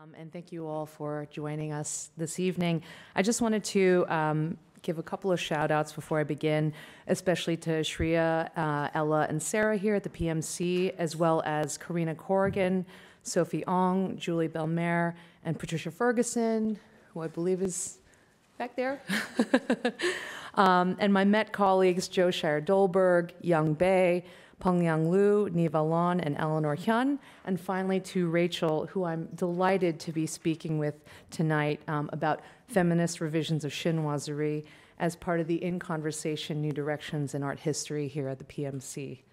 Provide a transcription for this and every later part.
And thank you all for joining us this evening. I just wanted to give a couple of shout outs before I begin, especially to Shreya, Ella, and Sarah here at the PMC, as well as Karina Corrigan, Sophie Ong, Julie Belmer, and Patricia Ferguson, who I believe is back there. And my Met colleagues, Joe Shire-Dolberg, Young Bae, Pengyang Liu, Neva Lon, and Eleanor Hyun. And finally to Rachel, who I'm delighted to be speaking with tonight about feminist revisions of Chinoiserie as part of the In Conversation New Directions in Art History here at the PMC.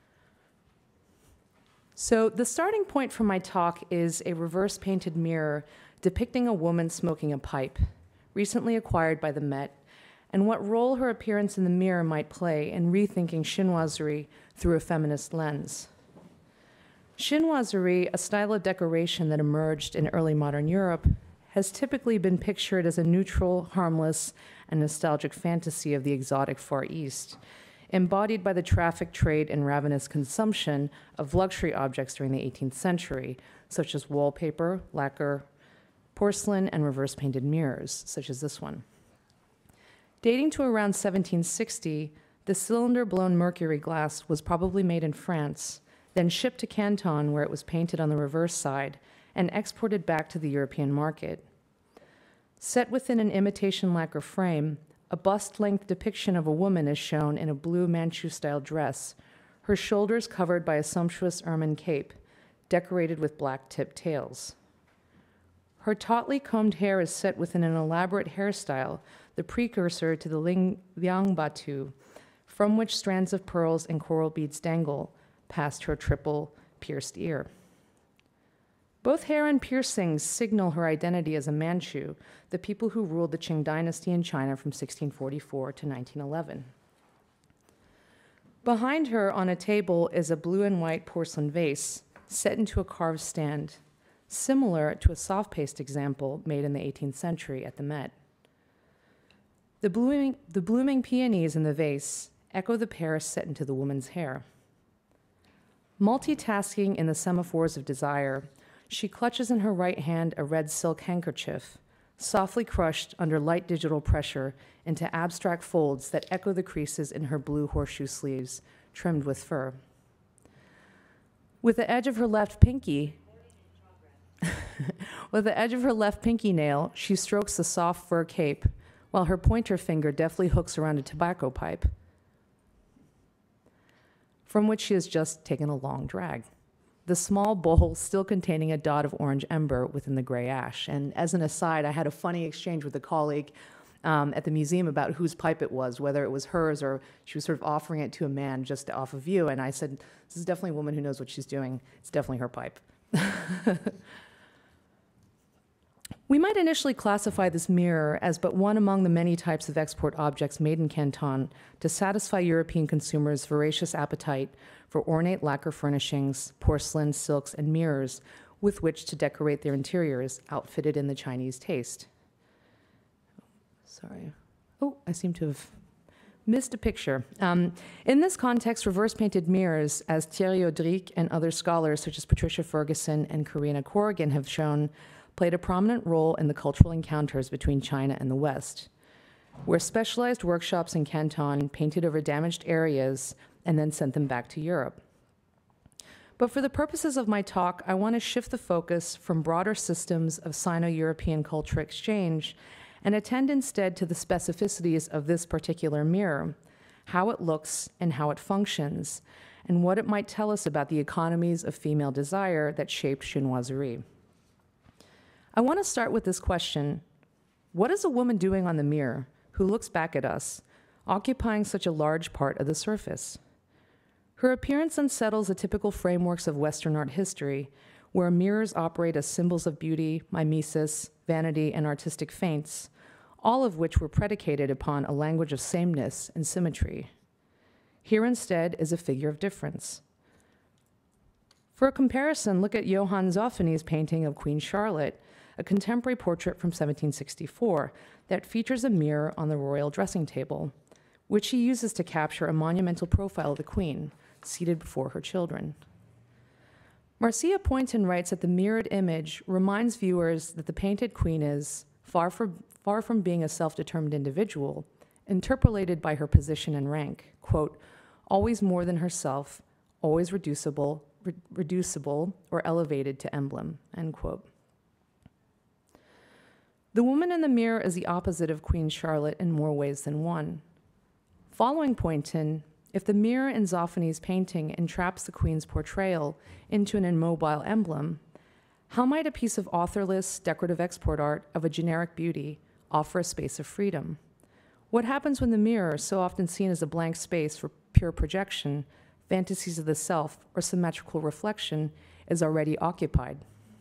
So the starting point for my talk is a reverse painted mirror depicting a woman smoking a pipe, recently acquired by the Met, and what role her appearance in the mirror might play in rethinking chinoiserie through a feminist lens. Chinoiserie, a style of decoration that emerged in early modern Europe, has typically been pictured as a neutral, harmless, and nostalgic fantasy of the exotic Far East, embodied by the trafficked trade and ravenous consumption of luxury objects during the 18th century, such as wallpaper, lacquer, porcelain, and reverse-painted mirrors, such as this one. Dating to around 1760, the cylinder-blown mercury glass was probably made in France, then shipped to Canton, where it was painted on the reverse side, and exported back to the European market. Set within an imitation lacquer frame, a bust-length depiction of a woman is shown in a blue Manchu-style dress, her shoulders covered by a sumptuous ermine cape, decorated with black-tipped tails. Her tautly combed hair is set within an elaborate hairstyle, the precursor to the liang batu, from which strands of pearls and coral beads dangle past her triple pierced ear. Both hair and piercings signal her identity as a Manchu, the people who ruled the Qing dynasty in China from 1644 to 1911. Behind her on a table is a blue and white porcelain vase set into a carved stand, similar to a soft paste example made in the 18th century at the Met. The blooming peonies in the vase echo the Paris set into the woman's hair. Multitasking in the semaphores of desire, she clutches in her right hand a red silk handkerchief, softly crushed under light digital pressure into abstract folds that echo the creases in her blue horseshoe sleeves, trimmed with fur. With the edge of her left pinky nail, she strokes the soft fur cape, while her pointer finger deftly hooks around a tobacco pipe, from which she has just taken a long drag, the small bowl still containing a dot of orange ember within the gray ash. And as an aside, I had a funny exchange with a colleague at the museum about whose pipe it was, whether it was hers or she was sort of offering it to a man just off of view. And I said, this is definitely a woman who knows what she's doing. It's definitely her pipe. We might initially classify this mirror as but one among the many types of export objects made in Canton to satisfy European consumers' voracious appetite for ornate lacquer furnishings, porcelain, silks, and mirrors with which to decorate their interiors, outfitted in the Chinese taste. Sorry. Oh, I seem to have missed a picture. In this context, reverse-painted mirrors, as Thierry Audric and other scholars such as Patricia Ferguson and Karina Corrigan have shown, played a prominent role in the cultural encounters between China and the West, where specialized workshops in Canton painted over damaged areas and then sent them back to Europe. But for the purposes of my talk, I want to shift the focus from broader systems of Sino-European culture exchange and attend instead to the specificities of this particular mirror, how it looks and how it functions, and what it might tell us about the economies of female desire that shaped chinoiserie. I want to start with this question: what is a woman doing on the mirror who looks back at us, occupying such a large part of the surface? Her appearance unsettles the typical frameworks of Western art history, where mirrors operate as symbols of beauty, mimesis, vanity, and artistic feints, all of which were predicated upon a language of sameness and symmetry. Here instead is a figure of difference. For a comparison, look at Johann Zoffany's painting of Queen Charlotte, a contemporary portrait from 1764 that features a mirror on the royal dressing table, which he uses to capture a monumental profile of the Queen, seated before her children. Marcia Poynton writes that the mirrored image reminds viewers that the painted queen is, far from being a self-determined individual, interpolated by her position and rank, quote, always more than herself, always reducible or elevated to emblem, end quote. The woman in the mirror is the opposite of Queen Charlotte in more ways than one. Following Poynton, if the mirror in Zoffany's painting entraps the queen's portrayal into an immobile emblem, how might a piece of authorless, decorative export art of a generic beauty offer a space of freedom? What happens when the mirror, so often seen as a blank space for pure projection, fantasies of the self, or symmetrical reflection, is already occupied?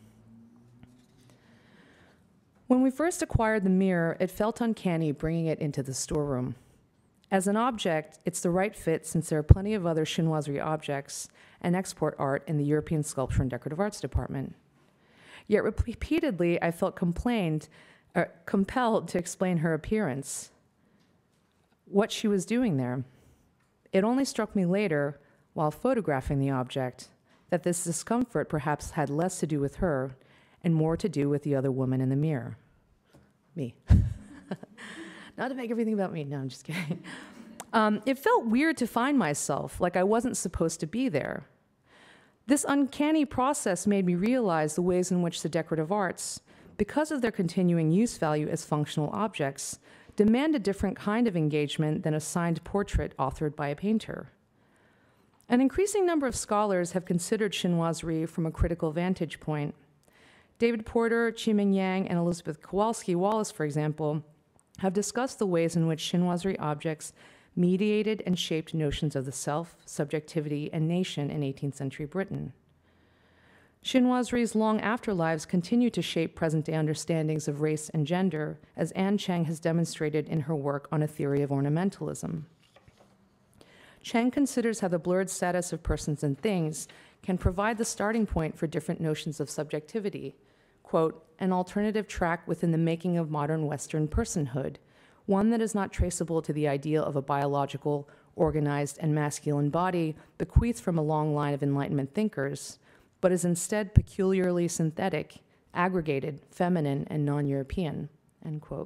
When we first acquired the mirror, it felt uncanny bringing it into the storeroom. As an object, it's the right fit since there are plenty of other chinoiserie objects and export art in the European Sculpture and Decorative Arts Department. Yet repeatedly, I felt compelled to explain her appearance, what she was doing there. It only struck me later, while photographing the object, that this discomfort perhaps had less to do with her and more to do with the other woman in the mirror. Me. Not to make everything about me. No, I'm just kidding. It felt weird to find myself like I wasn't supposed to be there. This uncanny process made me realize the ways in which the decorative arts, because of their continuing use value as functional objects, demand a different kind of engagement than a signed portrait authored by a painter. An increasing number of scholars have considered chinoiserie from a critical vantage point. David Porter, Qiming Yang, and Elizabeth Kowalski-Wallace, for example, have discussed the ways in which chinoiserie objects mediated and shaped notions of the self, subjectivity, and nation in 18th century Britain. Chinoiserie's long afterlives continue to shape present-day understandings of race and gender, as Anne Cheng has demonstrated in her work on a theory of ornamentalism. Cheng considers how the blurred status of persons and things can provide the starting point for different notions of subjectivity, quote, an alternative track within the making of modern Western personhood, one that is not traceable to the ideal of a biological, organized, and masculine body bequeathed from a long line of Enlightenment thinkers, but is instead peculiarly synthetic, aggregated, feminine, and non-European, end quote.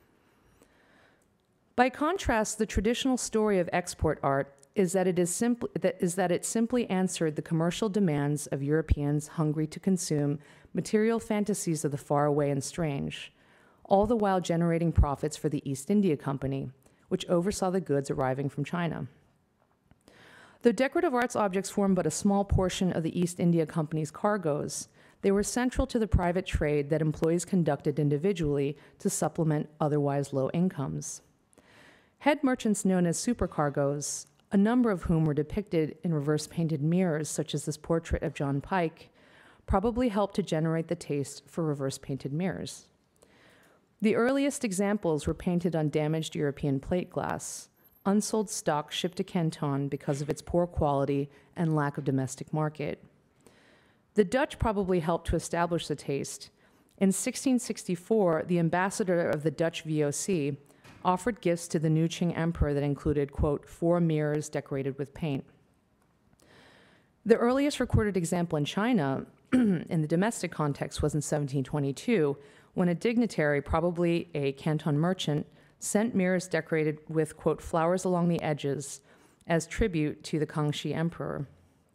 By contrast, the traditional story of export art is that it simply answered the commercial demands of Europeans hungry to consume material fantasies of the far away and strange, all the while generating profits for the East India Company, which oversaw the goods arriving from China. Though decorative arts objects formed but a small portion of the East India Company's cargoes, they were central to the private trade that employees conducted individually to supplement otherwise low incomes. Head merchants known as supercargoes, a number of whom were depicted in reverse-painted mirrors, such as this portrait of John Pike, probably helped to generate the taste for reverse-painted mirrors. The earliest examples were painted on damaged European plate glass, unsold stock shipped to Canton because of its poor quality and lack of domestic market. The Dutch probably helped to establish the taste. In 1664, the ambassador of the Dutch VOC offered gifts to the new Qing emperor that included, quote, 4 mirrors decorated with paint. The earliest recorded example in China, in the domestic context, was in 1722, when a dignitary, probably a Canton merchant, sent mirrors decorated with, quote, flowers along the edges as tribute to the Kangxi emperor.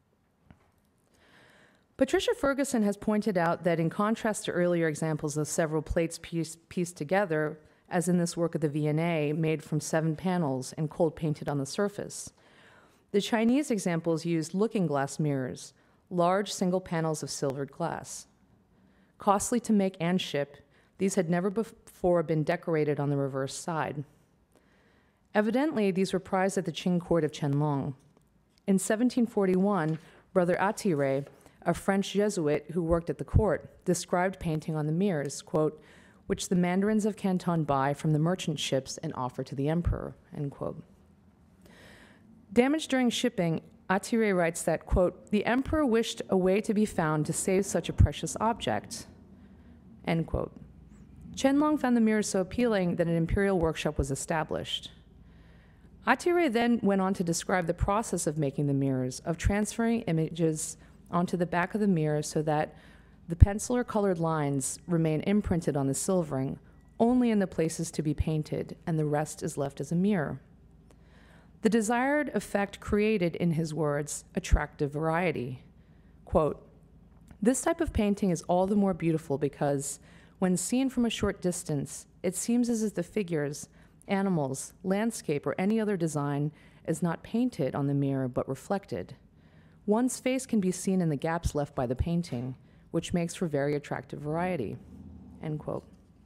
Patricia Ferguson has pointed out that in contrast to earlier examples of several plates pieced together, as in this work of the V&A, made from 7 panels and cold painted on the surface, the Chinese examples used looking glass mirrors, large single panels of silvered glass. Costly to make and ship, these had never before been decorated on the reverse side. Evidently, these were prized at the Qing court of Qianlong. In 1741, Brother Attiret, a French Jesuit who worked at the court, described painting on the mirrors, quote, which the mandarins of Canton buy from the merchant ships and offer to the emperor, end quote. Damaged during shipping, Attiret writes that, quote, the emperor wished a way to be found to save such a precious object, end quote. Qianlong found the mirrors so appealing that an imperial workshop was established. Attiret then went on to describe the process of making the mirrors, of transferring images onto the back of the mirror so that the pencil or colored lines remain imprinted on the silvering only in the places to be painted, and the rest is left as a mirror. The desired effect created, in his words, attractive variety. Quote, "This type of painting is all the more beautiful because, when seen from a short distance, it seems as if the figures, animals, landscape, or any other design is not painted on the mirror but reflected. One's face can be seen in the gaps left by the painting, which makes for very attractive variety." End quote.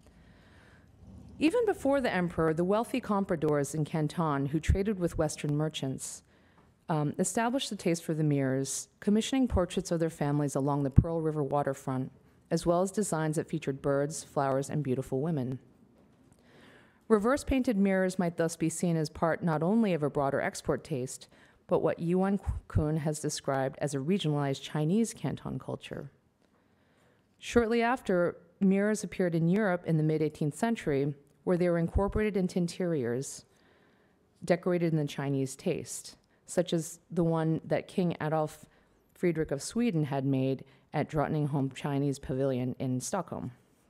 Even before the emperor, the wealthy compradors in Canton who traded with Western merchants established the taste for the mirrors, commissioning portraits of their families along the Pearl River waterfront, as well as designs that featured birds, flowers, and beautiful women. Reverse-painted mirrors might thus be seen as part not only of a broader export taste, but what Yuan Kun has described as a regionalized Chinese Canton culture. Shortly after, mirrors appeared in Europe in the mid-18th century, where they were incorporated into interiors decorated in the Chinese taste, such as the one that King Adolf Friedrich of Sweden had made at Drottningholm Chinese Pavilion in Stockholm.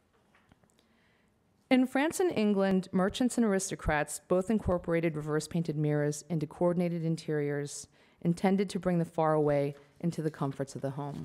In France and England, merchants and aristocrats both incorporated reverse-painted mirrors into coordinated interiors intended to bring the faraway into the comforts of the home.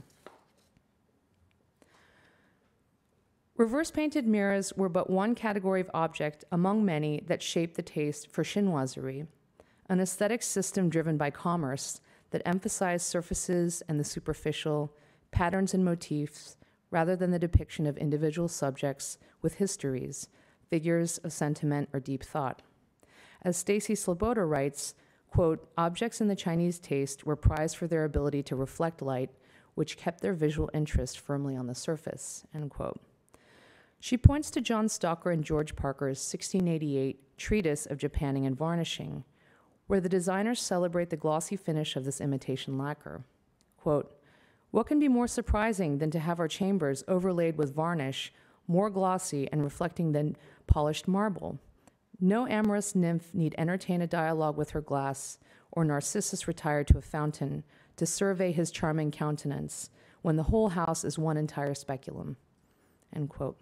Reverse-painted mirrors were but one category of object among many that shaped the taste for chinoiserie, an aesthetic system driven by commerce that emphasized surfaces and the superficial, patterns and motifs, rather than the depiction of individual subjects with histories, figures of sentiment or deep thought. As Stacy Sloboda writes, quote, "Objects in the Chinese taste were prized for their ability to reflect light, which kept their visual interest firmly on the surface," end quote. She points to John Stalker and George Parker's 1688 Treatise of Japanning and Varnishing, where the designers celebrate the glossy finish of this imitation lacquer. Quote, "What can be more surprising than to have our chambers overlaid with varnish, more glossy and reflecting than polished marble? No amorous nymph need entertain a dialogue with her glass, or Narcissus retire to a fountain to survey his charming countenance, when the whole house is one entire speculum." End quote.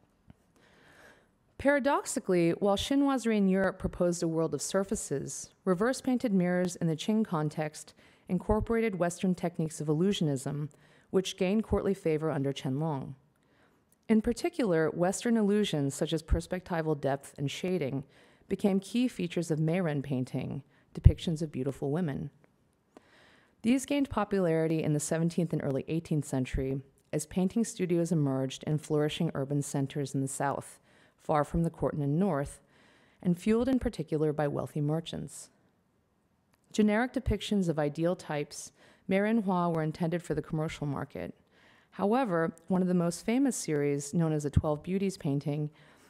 Paradoxically, while chinoiserie in Europe proposed a world of surfaces, reverse-painted mirrors in the Qing context incorporated Western techniques of illusionism, which gained courtly favor under Qianlong. In particular, Western illusions such as perspectival depth and shading became key features of Meiren painting, depictions of beautiful women. These gained popularity in the 17th and early 18th century as painting studios emerged in flourishing urban centers in the South, far from the court in the North, and fueled in particular by wealthy merchants. Generic depictions of ideal types, Meiren Hua, were intended for the commercial market. However, one of the most famous series, known as the 12 Beauties painting,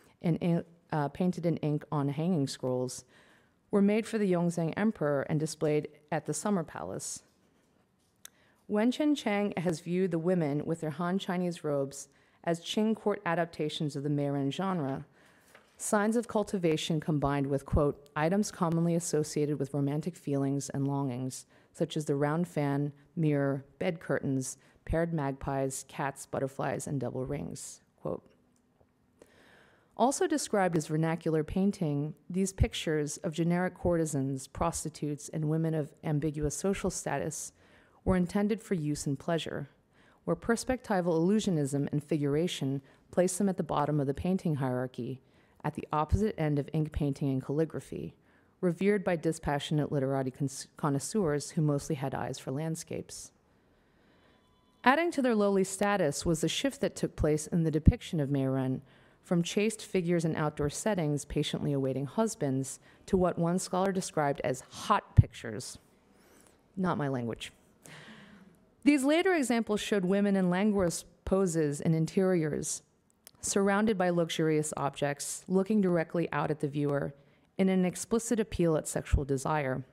painted in ink on hanging scrolls, were made for the Yongzheng Emperor and displayed at the Summer Palace. Wenchen Chang has viewed the women with their Han Chinese robes as Qing court adaptations of the Meiren genre, signs of cultivation combined with, quote, "items commonly associated with romantic feelings and longings, such as the round fan, mirror, bed curtains, paired magpies, cats, butterflies, and double rings," quote. Also described as vernacular painting, these pictures of generic courtesans, prostitutes, and women of ambiguous social status were intended for use and pleasure, where perspectival illusionism and figuration placed them at the bottom of the painting hierarchy, at the opposite end of ink painting and calligraphy, revered by dispassionate literati connoisseurs who mostly had eyes for landscapes. Adding to their lowly status was the shift that took place in the depiction of Meiren, from chaste figures in outdoor settings patiently awaiting husbands to what one scholar described as hot pictures. Not my language. These later examples showed women in languorous poses in interiors, surrounded by luxurious objects, looking directly out at the viewer in an explicit appeal at sexual desire.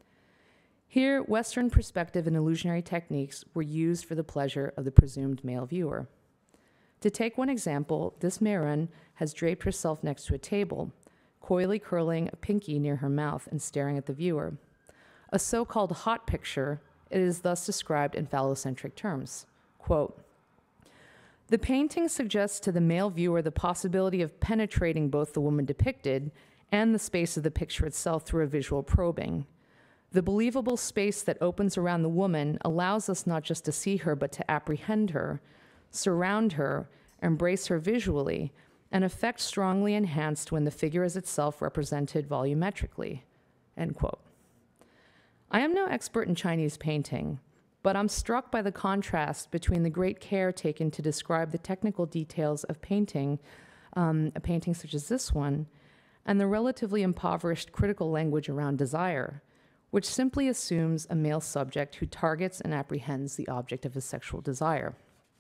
Here, Western perspective and illusionary techniques were used for the pleasure of the presumed male viewer. To take one example, this Meiren has draped herself next to a table, coyly curling a pinky near her mouth and staring at the viewer. A so-called hot picture It is thus described in phallocentric terms. Quote, "The painting suggests to the male viewer the possibility of penetrating both the woman depicted and the space of the picture itself through a visual probing. The believable space that opens around the woman allows us not just to see her, but to apprehend her, surround her, embrace her visually, an effect strongly enhanced when the figure is itself represented volumetrically." End quote. I am no expert in Chinese painting, but I'm struck by the contrast between the great care taken to describe the technical details of painting, a painting such as this one, and the relatively impoverished critical language around desire, which simply assumes a male subject who targets and apprehends the object of his sexual desire.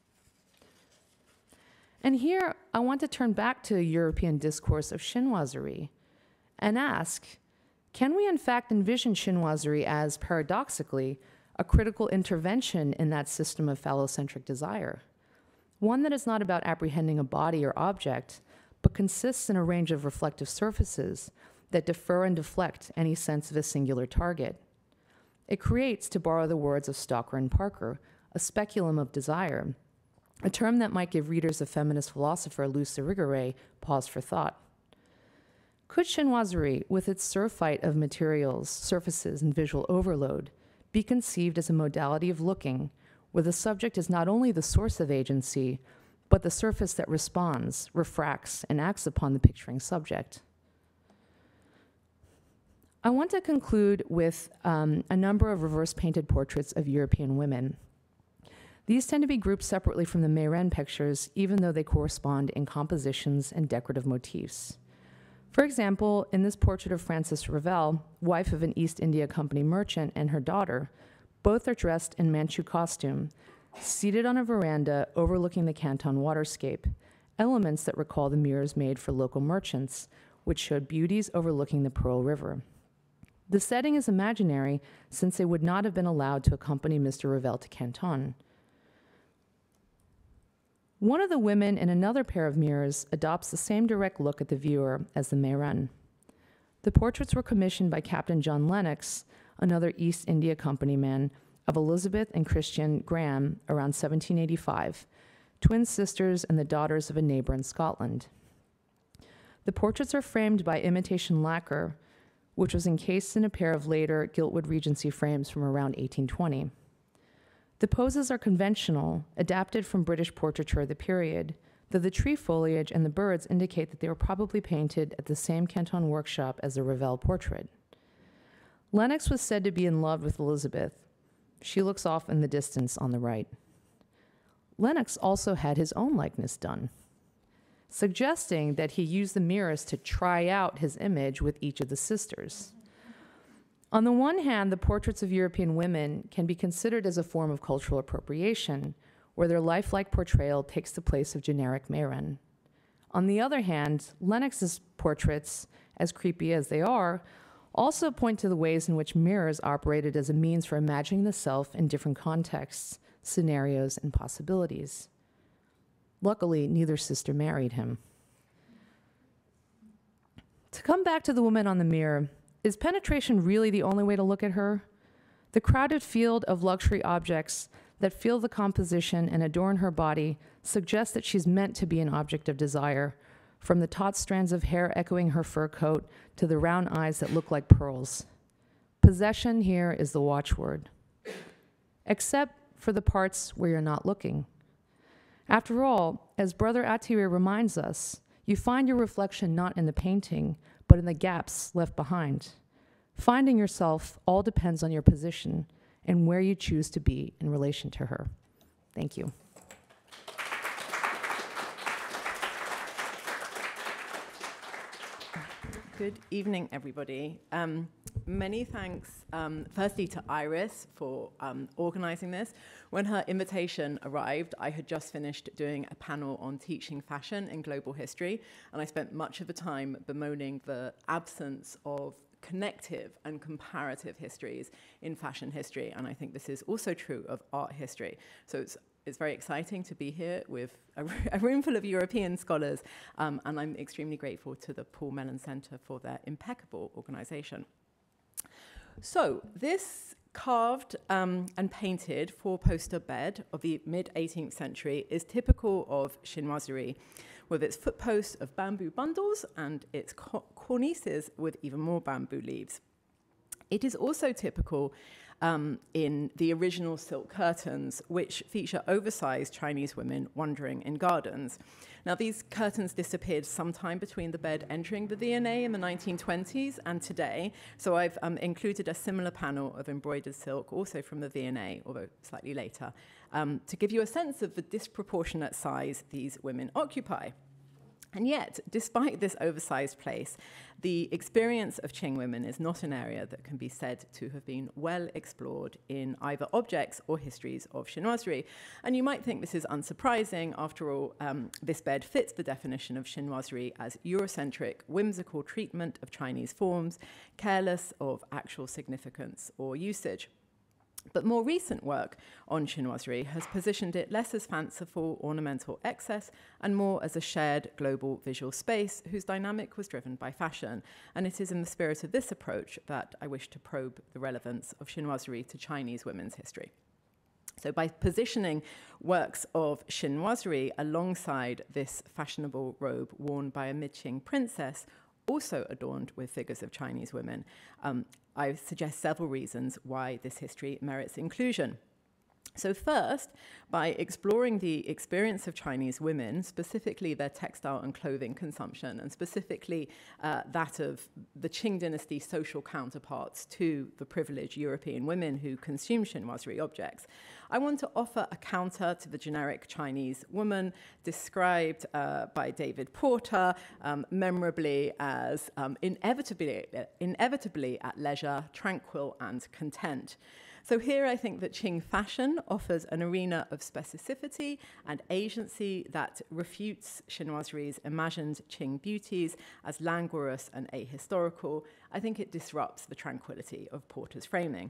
And here, I want to turn back to the European discourse of chinoiserie and ask, can we in fact envision chinoiserie as, paradoxically, a critical intervention in that system of phallocentric desire? One that is not about apprehending a body or object, but consists in a range of reflective surfaces that defer and deflect any sense of a singular target. It creates, to borrow the words of Stalker and Parker, a speculum of desire, a term that might give readers of feminist philosopher Luce Irigaray pause for thought. Could chinoiserie, with its surfeit of materials, surfaces, and visual overload, be conceived as a modality of looking, where the subject is not only the source of agency, but the surface that responds, refracts, and acts upon the picturing subject? I want to conclude with a number of reverse-painted portraits of European women. These tend to be grouped separately from the Meyrin pictures, even though they correspond in compositions and decorative motifs. For example, in this portrait of Frances Ravel, wife of an East India Company merchant, and her daughter, both are dressed in Manchu costume, seated on a veranda overlooking the Canton waterscape, elements that recall the mirrors made for local merchants, which showed beauties overlooking the Pearl River. The setting is imaginary, since they would not have been allowed to accompany Mr. Ravel to Canton. One of the women in another pair of mirrors adopts the same direct look at the viewer as the Meyrin. The portraits were commissioned by Captain John Lennox, another East India Company man, of Elizabeth and Christian Graham around 1785, twin sisters and the daughters of a neighbor in Scotland. The portraits are framed by imitation lacquer, which was encased in a pair of later Giltwood Regency frames from around 1820. The poses are conventional, adapted from British portraiture of the period, though the tree foliage and the birds indicate that they were probably painted at the same Canton workshop as the Ravel portrait. Lennox was said to be in love with Elizabeth. She looks off in the distance on the right. Lennox also had his own likeness done, suggesting that he used the mirrors to try out his image with each of the sisters. On the one hand, the portraits of European women can be considered as a form of cultural appropriation, where their lifelike portrayal takes the place of generic Meyrin. On the other hand, Lennox's portraits, as creepy as they are, also point to the ways in which mirrors operated as a means for imagining the self in different contexts, scenarios, and possibilities. Luckily, neither sister married him. To come back to the woman on the mirror, is penetration really the only way to look at her? The crowded field of luxury objects that fill the composition and adorn her body suggests that she's meant to be an object of desire, from the taut strands of hair echoing her fur coat to the round eyes that look like pearls. Possession here is the watchword, except for the parts where you're not looking. After all, as Brother Attirer reminds us, you find your reflection not in the painting, but in the gaps left behind. Finding yourself all depends on your position and where you choose to be in relation to her. Thank you. Good evening, everybody. Many thanks, firstly, to Iris for organizing this. When her invitation arrived, I had just finished doing a panel on teaching fashion in global history, and I spent much of the time bemoaning the absence of connective and comparative histories in fashion history, and I think this is also true of art history. So it's very exciting to be here with a room full of European scholars, and I'm extremely grateful to the Paul Mellon Center for their impeccable organization. So this carved and painted four-poster bed of the mid-18th century is typical of chinoiserie, with its footposts of bamboo bundles and its cornices with even more bamboo leaves. It is also typical in the original silk curtains, which feature oversized Chinese women wandering in gardens. Now, these curtains disappeared sometime between the bed entering the V&A in the 1920s and today, so I've included a similar panel of embroidered silk, also from the V&A, although slightly later, to give you a sense of the disproportionate size these women occupy. And yet, despite this oversized place, the experience of Qing women is not an area that can be said to have been well explored in either objects or histories of chinoiserie. And you might think this is unsurprising. After all, this bed fits the definition of chinoiserie as Eurocentric, whimsical treatment of Chinese forms, careless of actual significance or usage. But more recent work on chinoiserie has positioned it less as fanciful ornamental excess and more as a shared global visual space whose dynamic was driven by fashion. And it is in the spirit of this approach that I wish to probe the relevance of chinoiserie to Chinese women's history. So by positioning works of chinoiserie alongside this fashionable robe worn by a mid-Qing princess, also adorned with figures of Chinese women, I suggest several reasons why this history merits inclusion. So first, by exploring the experience of Chinese women, specifically their textile and clothing consumption, and specifically that of the Qing dynasty social counterparts to the privileged European women who consume chinoiserie objects, I want to offer a counter to the generic Chinese woman described by David Porter memorably as inevitably at leisure, tranquil, and content. So here I think that Qing fashion offers an arena of specificity and agency that refutes chinoiserie's imagined Qing beauties as languorous and ahistorical. I think it disrupts the tranquility of Porter's framing.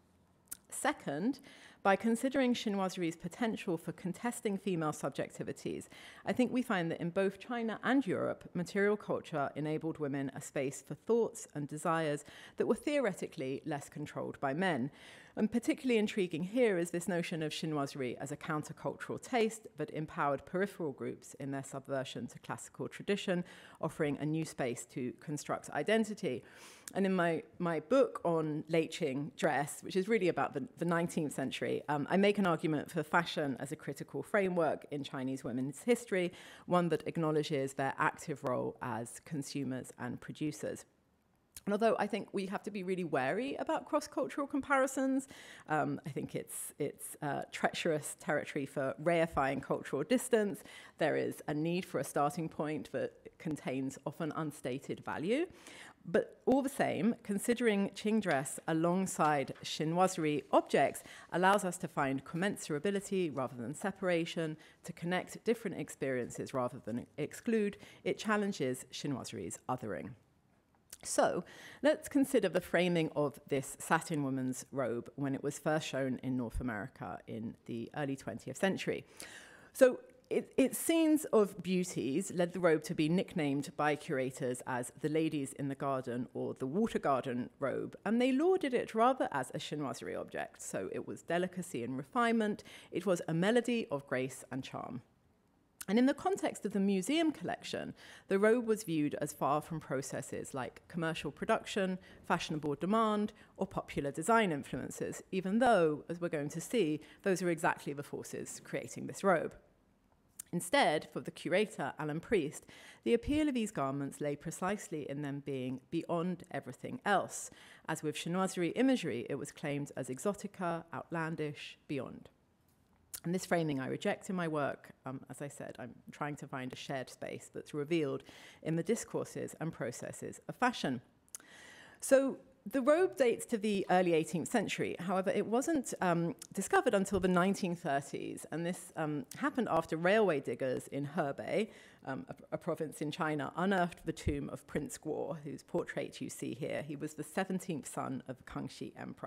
Second, by considering chinoiserie's potential for contesting female subjectivities, I think we find that in both China and Europe, material culture enabled women a space for thoughts and desires that were theoretically less controlled by men. And particularly intriguing here is this notion of chinoiserie as a countercultural taste that empowered peripheral groups in their subversion to classical tradition, offering a new space to construct identity. And in my book on late Qing dress, which is really about the 19th century, I make an argument for fashion as a critical framework in Chinese women's history, one that acknowledges their active role as consumers and producers. And although I think we have to be really wary about cross-cultural comparisons, I think it's treacherous territory for reifying cultural distance. There is a need for a starting point that contains often unstated value. But all the same, considering Qing dress alongside chinoiserie objects allows us to find commensurability rather than separation, to connect different experiences rather than exclude. It challenges chinoiserie's othering. So let's consider the framing of this satin woman's robe when it was first shown in North America in the early 20th century. So its scenes of beauties led the robe to be nicknamed by curators as the ladies in the garden or the water garden robe, and they lauded it rather as a chinoiserie object. So it was delicacy and refinement. It was a melody of grace and charm. And in the context of the museum collection, the robe was viewed as far from processes like commercial production, fashionable demand, or popular design influences, even though, as we're going to see, those are exactly the forces creating this robe. Instead, for the curator, Alan Priest, the appeal of these garments lay precisely in them being beyond everything else. As with chinoiserie imagery, it was claimed as exotica, outlandish, beyond. And this framing I reject in my work. As I said, I'm trying to find a shared space that's revealed in the discourses and processes of fashion. So the robe dates to the early 18th century. However, it wasn't discovered until the 1930s, and this happened after railway diggers in Hebei, a province in China, unearthed the tomb of Prince Guo, whose portrait you see here. He was the 17th son of the Kangxi Emperor.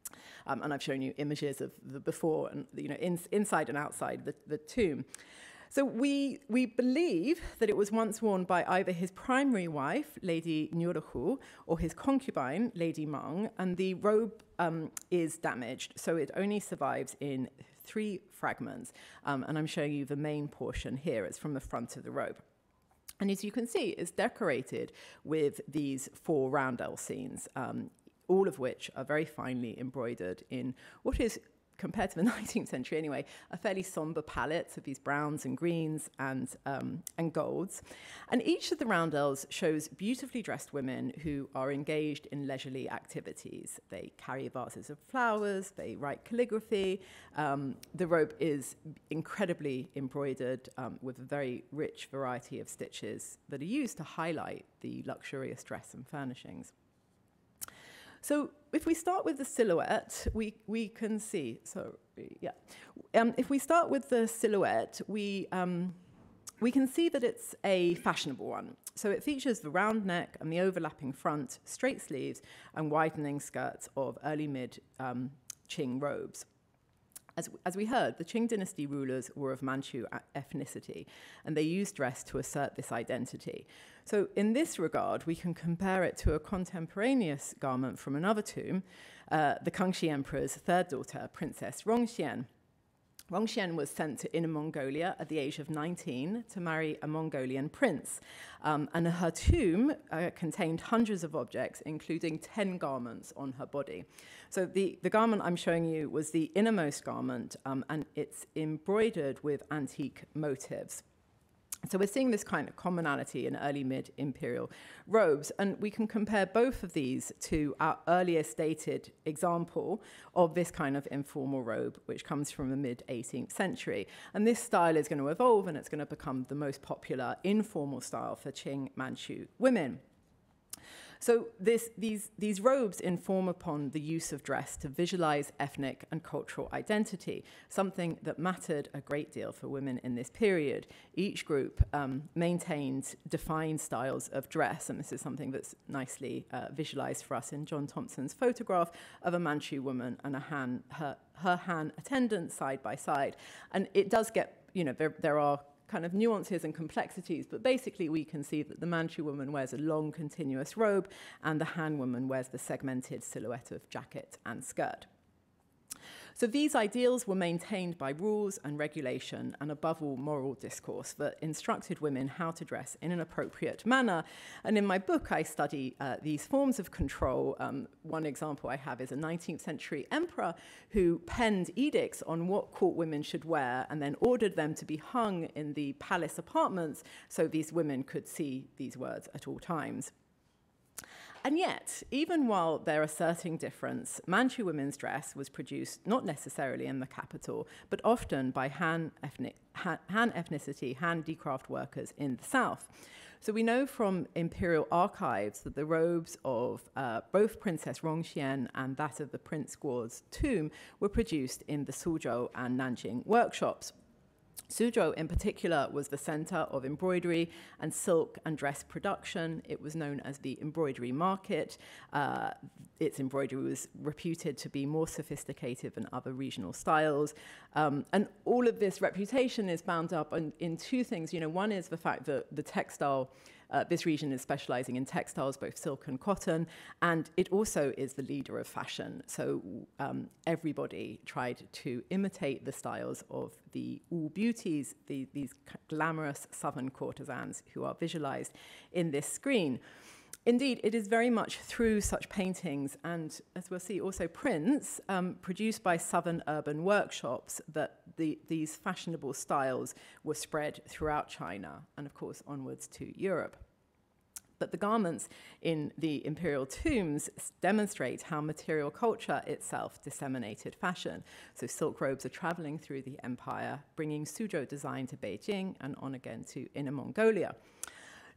And I've shown you images of the before and inside and outside the tomb. So we believe that it was once worn by either his primary wife, Lady Nyuruhu, or his concubine, Lady Meng, and the robe is damaged, so it only survives in 3 fragments. And I'm showing you the main portion here. It's from the front of the robe. And as you can see, it's decorated with these 4 roundel scenes, all of which are very finely embroidered in what is, compared to the 19th century anyway, a fairly somber palette of these browns and greens and golds. And each of the roundels shows beautifully dressed women who are engaged in leisurely activities. They carry vases of flowers, they write calligraphy. The robe is incredibly embroidered with a very rich variety of stitches that are used to highlight the luxurious dress and furnishings. So if we start with the silhouette, we can see, if we start with the silhouette, we can see that it's a fashionable one. So it features the round neck and the overlapping front, straight sleeves, and widening skirts of early mid-Qing robes. As we heard, the Qing dynasty rulers were of Manchu ethnicity, and they used dress to assert this identity. So in this regard, we can compare it to a contemporaneous garment from another tomb, the Kangxi Emperor's 3rd daughter, Princess Rongxian. Rongxian was sent to Inner Mongolia at the age of 19 to marry a Mongolian prince. And her tomb contained hundreds of objects, including 10 garments on her body. So the garment I'm showing you was the innermost garment, and it's embroidered with antique motifs. So we're seeing this kind of commonality in early mid-imperial robes, and we can compare both of these to our earlier stated example of this kind of informal robe, which comes from the mid-18th century. And this style is going to evolve, and it's going to become the most popular informal style for Qing Manchu women. So these robes inform upon the use of dress to visualize ethnic and cultural identity, something that mattered a great deal for women in this period. Each group maintained defined styles of dress, and this is something that's nicely visualized for us in John Thompson's photograph of a Manchu woman and her Han attendant side by side. And it does get, there are kind of nuances and complexities, but basically we can see that the Manchu woman wears a long continuous robe and the Han woman wears the segmented silhouette of jacket and skirt. So these ideals were maintained by rules and regulation and above all moral discourse that instructed women how to dress in an appropriate manner. And in my book I study these forms of control. One example I have is a 19th century emperor who penned edicts on what court women should wear and then ordered them to be hung in the palace apartments so these women could see these words at all times. And yet, even while they're asserting difference, Manchu women's dress was produced not necessarily in the capital, but often by Han ethnicity, handicraft workers in the south. So we know from imperial archives that the robes of both Princess Rongxian and that of the Prince Guo's tomb were produced in the Suzhou and Nanjing workshops. Suzhou, in particular, was the center of embroidery and silk and dress production. It was known as the embroidery market. Its embroidery was reputed to be more sophisticated than other regional styles. And all of this reputation is bound up in 2 things. One is the fact that the textile, this region is specializing in textiles, both silk and cotton, and it also is the leader of fashion. So everybody tried to imitate the styles of the Wu beauties, these glamorous southern courtesans who are visualized in this screen. Indeed, it is very much through such paintings and, as we'll see, also prints produced by southern urban workshops that these fashionable styles were spread throughout China and, of course, onwards to Europe. But the garments in the imperial tombs demonstrate how material culture itself disseminated fashion. So silk robes are traveling through the empire, bringing Suzhou design to Beijing and on again to Inner Mongolia.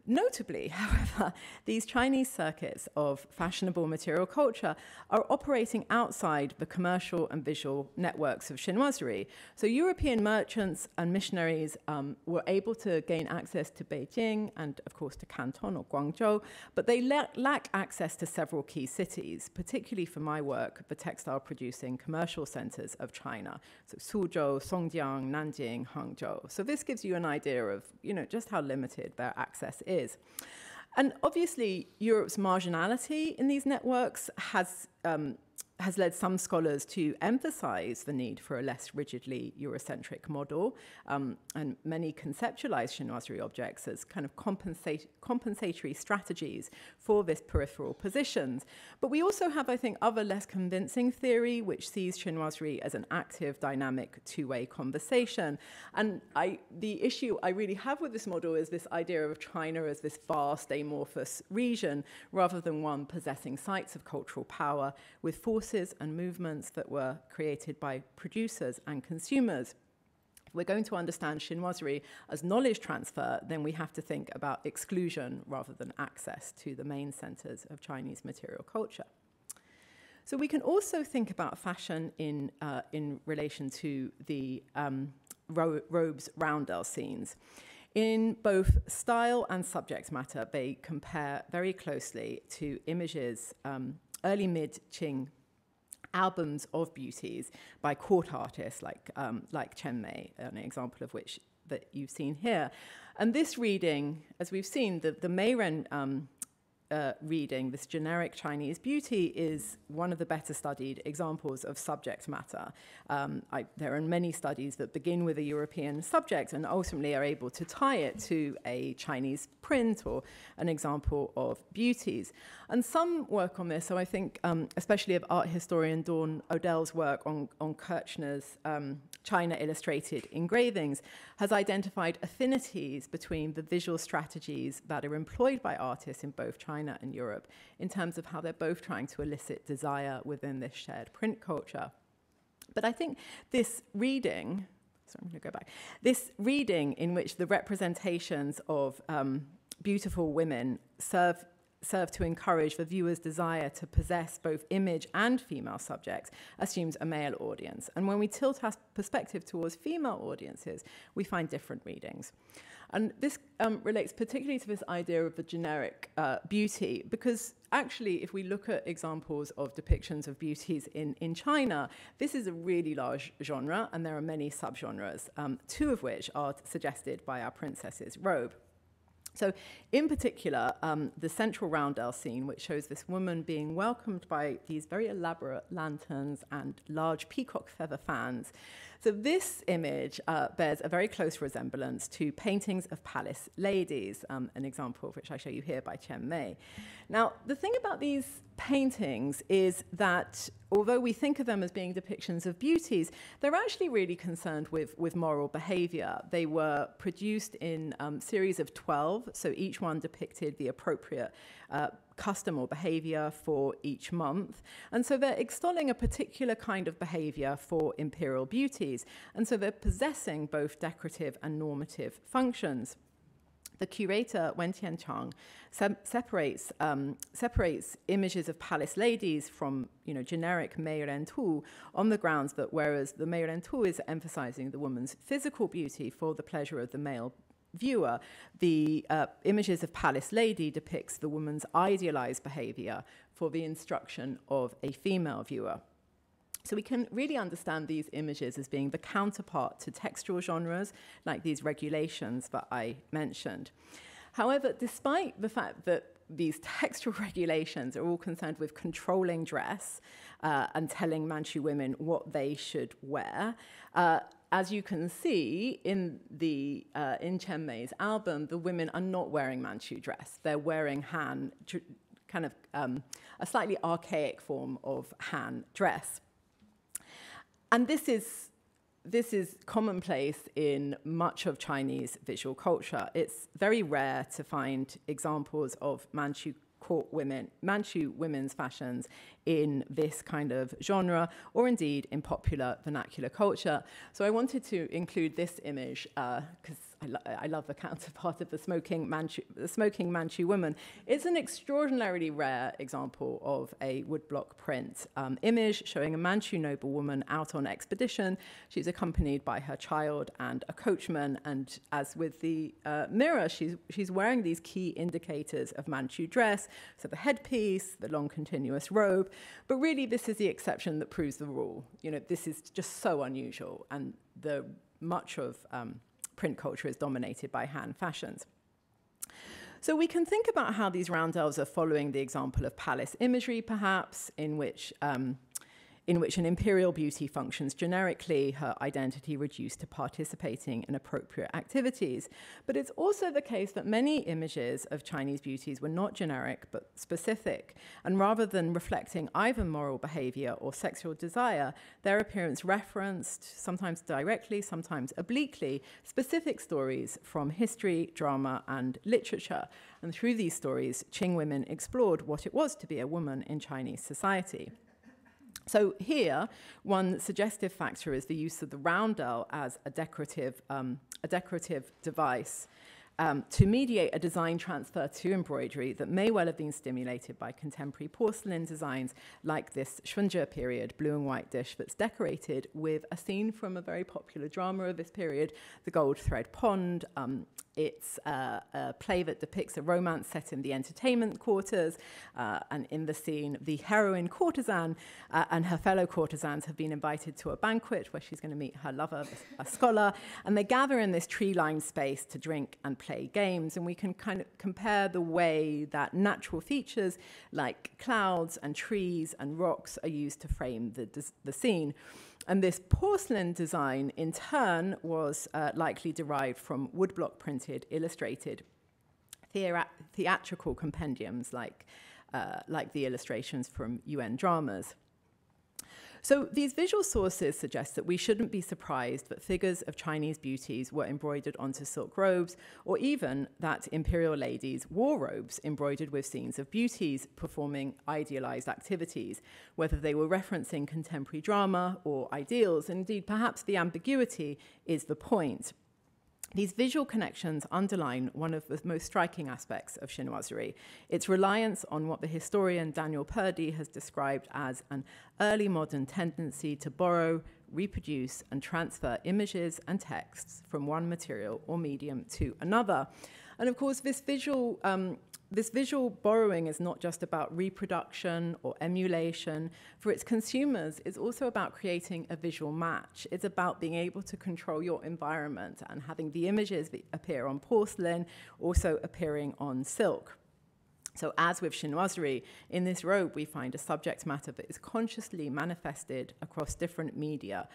Notably, however, these Chinese circuits of fashionable material culture are operating outside the commercial and visual networks of chinoiserie. So European merchants and missionaries were able to gain access to Beijing and, of course, to Canton or Guangzhou, but they lack access to several key cities, particularly for my work, the textile-producing commercial centers of China. So Suzhou, Songjiang, Nanjing, Hangzhou. So this gives you an idea of, just how limited their access is. And obviously, Europe's marginality in these networks has led some scholars to emphasize the need for a less rigidly Eurocentric model, and many conceptualize chinoiserie objects as kind of compensatory strategies for this peripheral positions. But we also have, I think, other less convincing theory, which sees chinoiserie as an active, dynamic, two-way conversation. And the issue I really have with this model is this idea of China as this vast, amorphous region, rather than one possessing sites of cultural power with forces and movements that were created by producers and consumers. If we're going to understand chinoiserie as knowledge transfer, then we have to think about exclusion rather than access to the main centers of Chinese material culture. So we can also think about fashion in relation to the robes roundel scenes. In both style and subject matter, they compare very closely to images, early mid-Qing albums of beauties by court artists like Chen Mei, an example of which that you've seen here. And this reading, as we've seen, the Meiren reading, this generic Chinese beauty, is one of the better studied examples of subject matter. There are many studies that begin with a European subject and ultimately are able to tie it to a Chinese print or an example of beauties. And some work on this, so I think especially of art historian Dawn Odell's work on Kirchner's China illustrated engravings, has identified affinities between the visual strategies that are employed by artists in both China and Europe in terms of how they're both trying to elicit desire within this shared print culture. But I think this reading, sorry, I'm going to go back, this reading in which the representations of beautiful women serve to encourage the viewer's desire to possess both image and female subjects assumes a male audience. And when we tilt our perspective towards female audiences, we find different readings. And this relates particularly to this idea of the generic beauty, because actually, if we look at examples of depictions of beauties in China, this is a really large genre, and there are many subgenres, two of which are suggested by our princess's robe. So in particular, the central roundel scene, which shows this woman being welcomed by these very elaborate lanterns and large peacock feather fans. So this image bears a very close resemblance to paintings of palace ladies, an example of which I show you here by Chen Mei. Now, the thing about these paintings is that although we think of them as being depictions of beauties, they're actually really concerned with moral behavior. They were produced in series of 12, so each one depicted the appropriate custom or behavior for each month. And so they're extolling a particular kind of behavior for imperial beauties. And so they're possessing both decorative and normative functions. The curator, Wen Tianchang, separates images of palace ladies from generic Meiren Tu on the grounds that whereas the Meiren Tu is emphasizing the woman's physical beauty for the pleasure of the male viewer, the images of palace lady depicts the woman's idealized behavior for the instruction of a female viewer. So we can really understand these images as being the counterpart to textual genres like these regulations that I mentioned. However, despite the fact that these textual regulations are all concerned with controlling dress and telling Manchu women what they should wear, as you can see in Chen Mei's album, the women are not wearing Manchu dress. They're wearing Han, kind of a slightly archaic form of Han dress. And this is commonplace in much of Chinese visual culture. It's very rare to find examples of Manchu women's fashions in this kind of genre, or indeed in popular vernacular culture. So I wanted to include this image because I love the counterpart of the smoking Manchu woman. It's an extraordinarily rare example of a woodblock print image showing a Manchu noblewoman out on expedition. She's accompanied by her child and a coachman, and as with the mirror, she's wearing these key indicators of Manchu dress, so the headpiece, the long continuous robe, but really this is the exception that proves the rule. You know, this is just so unusual, and much of print culture is dominated by Han fashions. So we can think about how these roundels are following the example of palace imagery, perhaps, in which an imperial beauty functions generically, her identity reduced to participating in appropriate activities. But it's also the case that many images of Chinese beauties were not generic, but specific. And rather than reflecting either moral behavior or sexual desire, their appearance referenced, sometimes directly, sometimes obliquely, specific stories from history, drama, and literature. And through these stories, Qing women explored what it was to be a woman in Chinese society. So here, one suggestive factor is the use of the roundel as a decorative device to mediate a design transfer to embroidery that may well have been stimulated by contemporary porcelain designs like this Shunjie period blue and white dish that's decorated with a scene from a very popular drama of this period, The Gold Thread Pond. It's a play that depicts a romance set in the entertainment quarters, and in the scene, the heroine courtesan and her fellow courtesans have been invited to a banquet where she's going to meet her lover, a scholar, and they gather in this tree-lined space to drink and play games, and we can kind of compare the way that natural features like clouds and trees and rocks are used to frame the scene. And this porcelain design, in turn, was likely derived from woodblock printed, illustrated theatrical compendiums like the illustrations from UN dramas. So these visual sources suggest that we shouldn't be surprised that figures of Chinese beauties were embroidered onto silk robes, or even that imperial ladies wore robes embroidered with scenes of beauties performing idealized activities, whether they were referencing contemporary drama or ideals. Indeed, perhaps the ambiguity is the point. These visual connections underline one of the most striking aspects of chinoiserie, its reliance on what the historian Daniel Purdy has described as an early modern tendency to borrow, reproduce, and transfer images and texts from one material or medium to another. And of course, this visual borrowing is not just about reproduction or emulation. For its consumers, it's also about creating a visual match. It's about being able to control your environment and having the images that appear on porcelain also appearing on silk. So as with chinoiserie, in this robe, we find a subject matter that is consciously manifested across different media.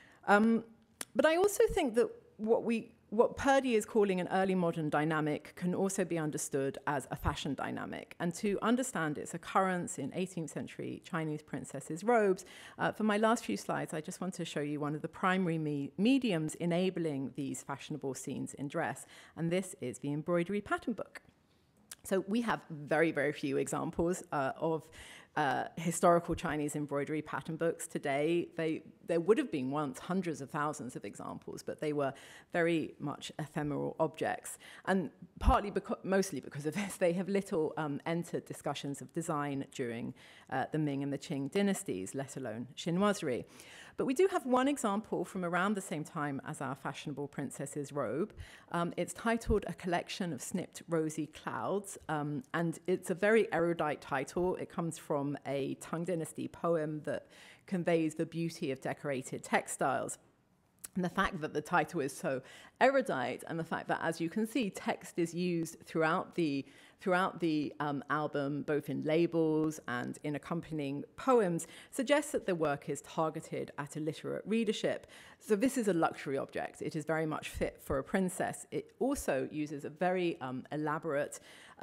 But I also think that what Purdy is calling an early modern dynamic can also be understood as a fashion dynamic. And to understand its occurrence in 18th century Chinese princesses' robes, for my last few slides, I just want to show you one of the primary mediums enabling these fashionable scenes in dress. And this is the embroidery pattern book. So we have very, very few examples of historical Chinese embroidery pattern books today. There would have been once hundreds of thousands of examples, but they were very much ephemeral objects. And mostly because of this, they have little entered discussions of design during the Ming and the Qing dynasties, let alone chinoiserie. But we do have one example from around the same time as our fashionable princess's robe. It's titled A Collection of Snipped Rosy Clouds, and it's a very erudite title. It comes from a Tang Dynasty poem that conveys the beauty of decorated textiles. And the fact that the title is so erudite, and the fact that, as you can see, text is used throughout the album, both in labels and in accompanying poems, suggests that the work is targeted at a literate readership. So this is a luxury object. It is very much fit for a princess. It also uses a very elaborate,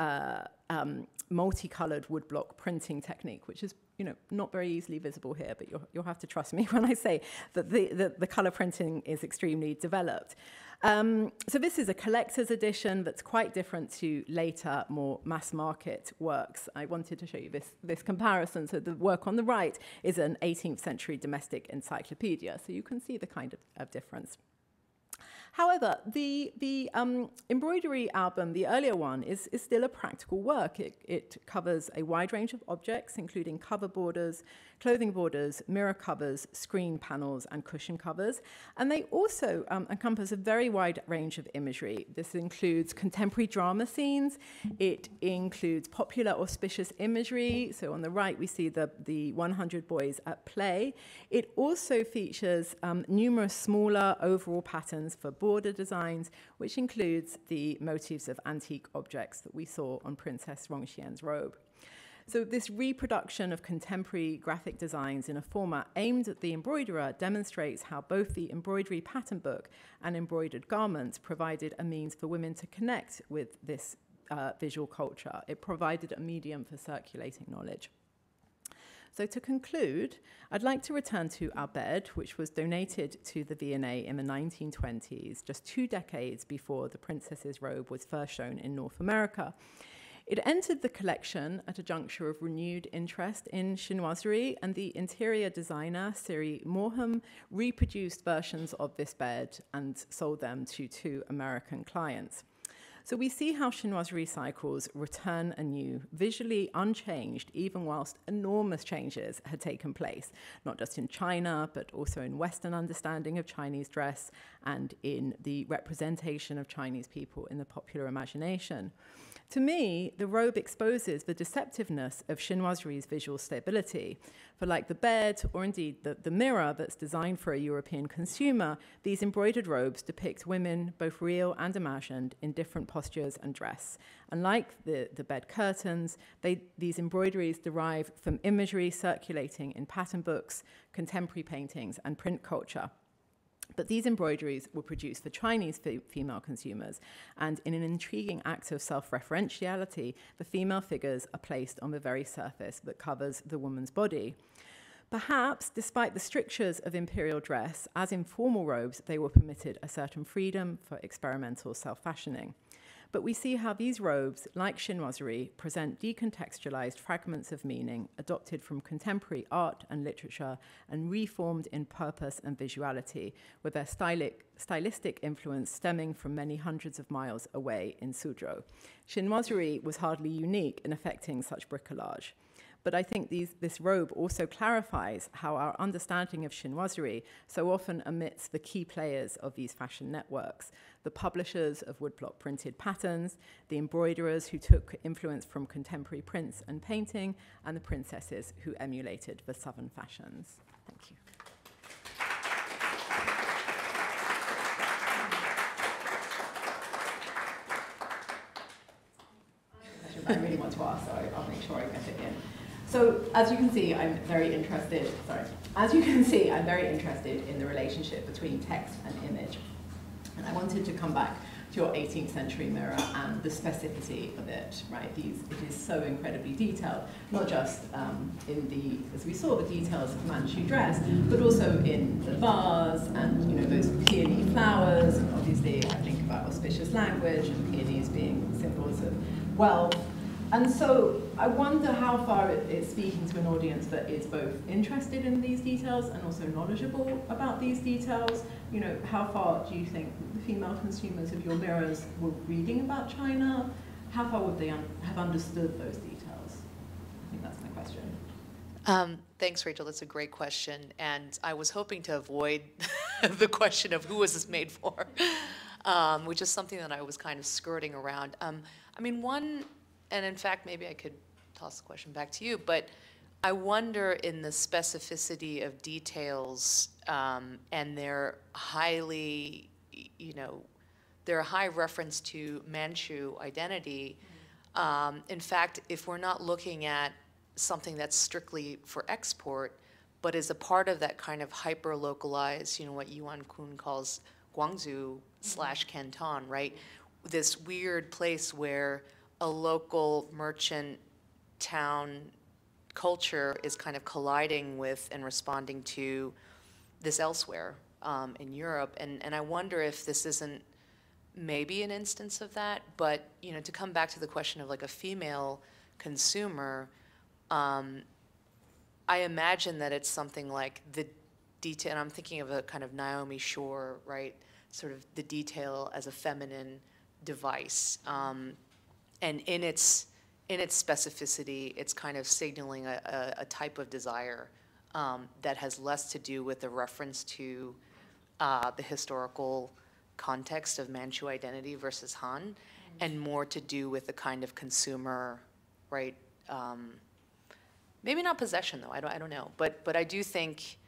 multicolored woodblock printing technique, which is not very easily visible here, but you'll have to trust me when I say that the color printing is extremely developed. So this is a collector's edition that's quite different to later, more mass market works. I wanted to show you this comparison. So the work on the right is an 18th century domestic encyclopedia. So you can see the kind of difference. However, the embroidery album, the earlier one, is still a practical work. It covers a wide range of objects, including cover borders, clothing borders, mirror covers, screen panels, and cushion covers. And they also encompass a very wide range of imagery. This includes contemporary drama scenes. It includes popular auspicious imagery. So on the right, we see the 100 boys at play. It also features numerous smaller overall patterns for border designs, which includes the motifs of antique objects that we saw on Princess Rongxian's robe. So this reproduction of contemporary graphic designs in a format aimed at the embroiderer demonstrates how both the embroidery pattern book and embroidered garments provided a means for women to connect with this visual culture. It provided a medium for circulating knowledge. So to conclude, I'd like to return to our bed, which was donated to the V&A in the 1920s, just 2 decades before the princess's robe was first shown in North America. It entered the collection at a juncture of renewed interest in chinoiserie, and the interior designer, Siri Morham, reproduced versions of this bed and sold them to 2 American clients. So we see how chinoiserie cycles return anew, visually unchanged, even whilst enormous changes had taken place, not just in China, but also in Western understanding of Chinese dress and in the representation of Chinese people in the popular imagination. To me, the robe exposes the deceptiveness of chinoiserie's visual stability. For like the bed, or indeed the mirror that's designed for a European consumer, these embroidered robes depict women, both real and imagined, in different postures and dress. And like the bed curtains, these embroideries derive from imagery circulating in pattern books, contemporary paintings, and print culture. But these embroideries were produced for Chinese female consumers, and in an intriguing act of self-referentiality, the female figures are placed on the very surface that covers the woman's body. Perhaps, despite the strictures of imperial dress, as in formal robes, they were permitted a certain freedom for experimental self-fashioning. But we see how these robes, like chinoiserie, present decontextualized fragments of meaning adopted from contemporary art and literature and reformed in purpose and visuality, with their stylistic influence stemming from many hundreds of miles away in Suzhou. Chinoiserie was hardly unique in affecting such bricolage. But I think this robe also clarifies how our understanding of chinoiserie so often omits the key players of these fashion networks: the publishers of woodblock printed patterns, the embroiderers who took influence from contemporary prints and painting, and the princesses who emulated the southern fashions. Thank you. I really want to ask, so I'll make sure I get it in. So, as you can see, I'm very interested in the relationship between text and image. And I wanted to come back to your 18th century mirror and the specificity of it, right? It is so incredibly detailed, not just in the, as we saw, the details of Manchu dress, but also in the vase and, you know, those peony flowers. And obviously, I think about auspicious language and peonies being symbols of wealth. And so I wonder how far it's speaking to an audience that is both interested in these details and also knowledgeable about these details. You know, how far do you think the female consumers of your mirrors were reading about China? How far would they have understood those details? I think that's my question. Thanks, Rachel. That's a great question. And I was hoping to avoid the question of who was this made for, which is something that I was kind of skirting around. I mean, and in fact, maybe I could toss the question back to you, but I wonder in the specificity of details and their highly, you know, their high reference to Manchu identity. In fact, if we're not looking at something that's strictly for export, but is a part of that kind of hyper-localized, you know, what Yuan Kun calls Guangzhou / Canton, right? This weird place where a local merchant town culture is kind of colliding with and responding to this elsewhere in Europe. And I wonder if this isn't maybe an instance of that, but, you know, to come back to the question of like a female consumer, I imagine that it's something like the detail, and I'm thinking of a kind of Naomi Shore, right? sort of the detail as a feminine device. And in its specificity, it's kind of signaling a type of desire that has less to do with the reference to the historical context of Manchu identity versus Han, and more to do with the kind of consumer, right? Maybe not possession though. I don't know. But I do think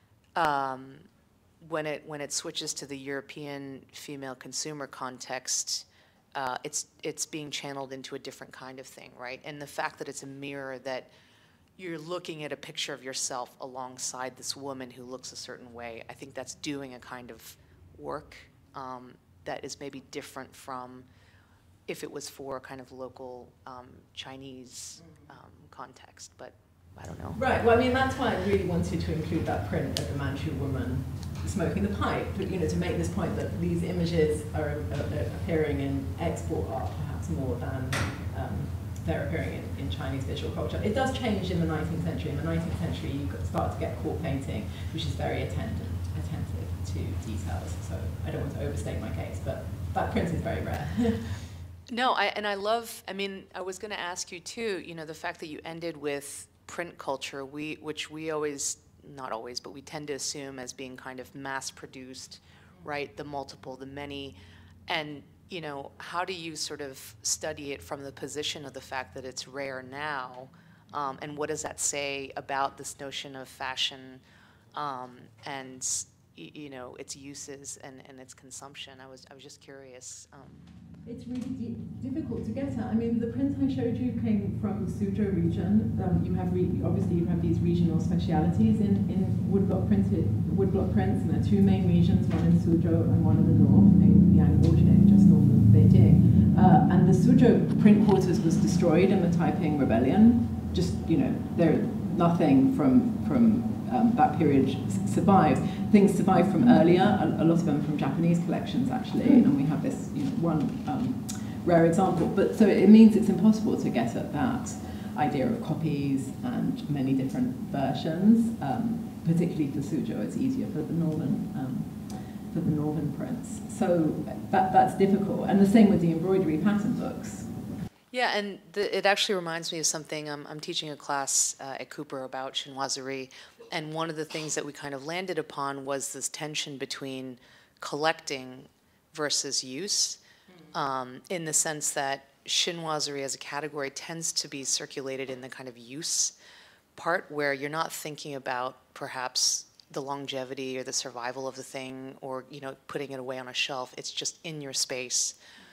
when it switches to the European female consumer context, it's being channeled into a different kind of thing, right? And the fact that it's a mirror, that you're looking at a picture of yourself alongside this woman who looks a certain way, I think that's doing a kind of work that is maybe different from if it was for a kind of local Chinese context, but I don't know. Right, well, I mean, that's why I really wanted to include that print of the Manchu woman smoking the pipe, but, you know, to make this point that these images are appearing in export art perhaps more than they're appearing in Chinese visual culture. It does change in the 19th century. In the 19th century, you start to get court painting, which is very attentive to details. So I don't want to overstate my case, but that print is very rare. No, I love, I mean, I was going to ask you too, you know, the fact that you ended with print culture, which we always, not always, but we tend to assume as being kind of mass-produced, right? The multiple, the many, and, you know, how do you sort of study it from the position of the fact that it's rare now, and what does that say about this notion of fashion and, you know, its uses and its consumption? I was just curious. It's really difficult to get at. I mean, the print I showed you came from the Suzhou region. Obviously you have these regional specialities in woodblock prints, and there are two main regions, one in Suzhou and one in the north, in Yangguo, just north of Beijing. And the Suzhou print quarters was destroyed in the Taiping Rebellion. Just, you know, nothing from that period survived. Things survived from earlier, a lot of them from Japanese collections actually, and we have this, you know, one rare example. But so it means it's impossible to get at that idea of copies and many different versions. Particularly for Suzhou, it's easier for the northern prints. So that's difficult, and the same with the embroidery pattern books. Yeah, and it actually reminds me of something. I'm teaching a class at Cooper about Chinoiserie, and one of the things that we kind of landed upon was this tension between collecting versus use, in the sense that Chinoiserie as a category tends to be circulated in the kind of use part, where you're not thinking about perhaps the longevity or the survival of the thing, or, you know, putting it away on a shelf. It's just in your space.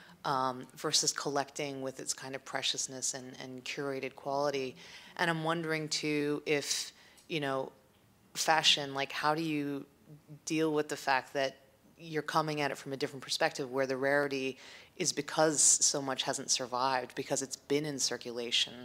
Versus collecting with its kind of preciousness and curated quality. And I'm wondering too if, you know, fashion, like how do you deal with the fact that you're coming at it from a different perspective, where the rarity is because so much hasn't survived, because it's been in circulation,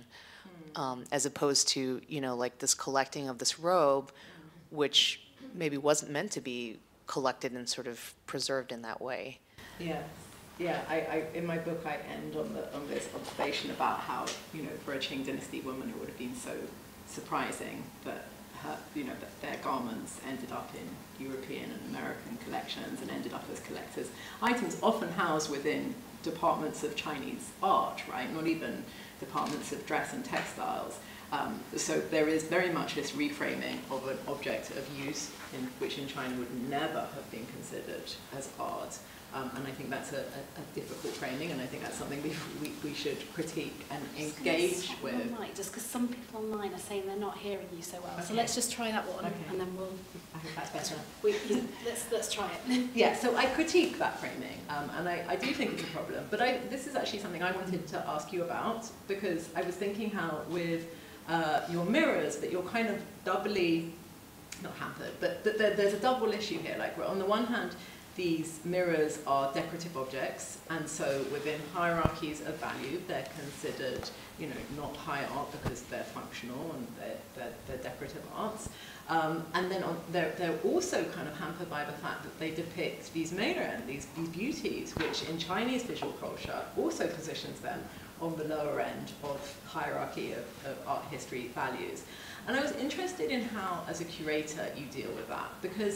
as opposed to, you know, like this collecting of this robe, which maybe wasn't meant to be collected and sort of preserved in that way. Yeah. Yeah, I in my book I end on this observation about how, you know, for a Qing dynasty woman, it would have been so surprising that that their garments ended up in European and American collections and ended up as collectors' items, often housed within departments of Chinese art, right? Not even departments of dress and textiles. So there is very much this reframing of an object of use, which in China would never have been considered as art. And I think that's a difficult framing, and I think that's something we should critique and engage with. Online, just because some people online are saying they're not hearing you so well. Okay. So let's just try that one, and then we'll... I think that's better. Let's try it. Yeah, so I critique that framing, and I do think it's a problem. But this is actually something I wanted to ask you about, because I was thinking how with your mirrors that you're kind of doubly, not hampered, but there's a double issue here. Like, on the one hand, these mirrors are decorative objects, and so within hierarchies of value, they're considered, you know, not high art because they're functional and they're decorative arts. And then they're also kind of hampered by the fact that they depict these Meiren, these beauties, which in Chinese visual culture also positions them on the lower end of hierarchy of art history values. And I was interested in how, as a curator, you deal with that, because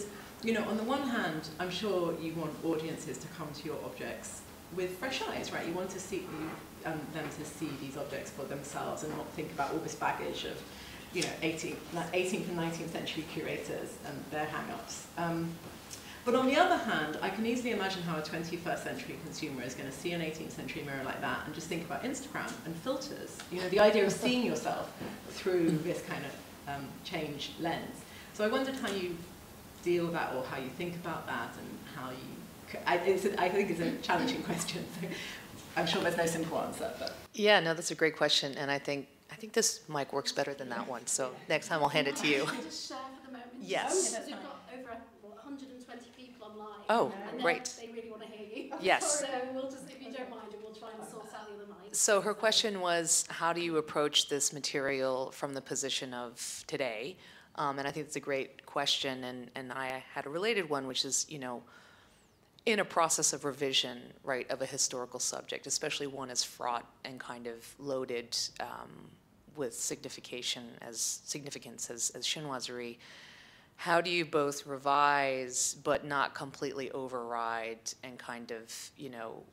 you know, on the one hand, I'm sure you want audiences to come to your objects with fresh eyes, right? You want to see them to see these objects for themselves and not think about all this baggage of, you know, 18th and 19th century curators and their hang-ups. But on the other hand, I can easily imagine how a 21st century consumer is going to see an 18th century mirror like that and just think about Instagram and filters. You know, the idea of seeing yourself through this kind of changed lens. So I wondered how you deal with that, or how you think about that, and how you... I think it's a challenging question. So I'm sure there's no simple answer. But. Yeah, no, that's a great question, and I think this mic works better than that one. So next time I'll hand it to you. Can I just share for the moment? Yes. Because we've got over 120 people online. Oh, and great. They really want to hear you. Yes. So we'll just, if you don't mind, we'll try and sort out the other mics. So her question was, how do you approach this material from the position of today? And I think it's a great question, and I had a related one, which is, you know, in a process of revision, right, of a historical subject, especially one as fraught and kind of loaded with significance as Chinoiserie, how do you both revise but not completely override and kind of, you know,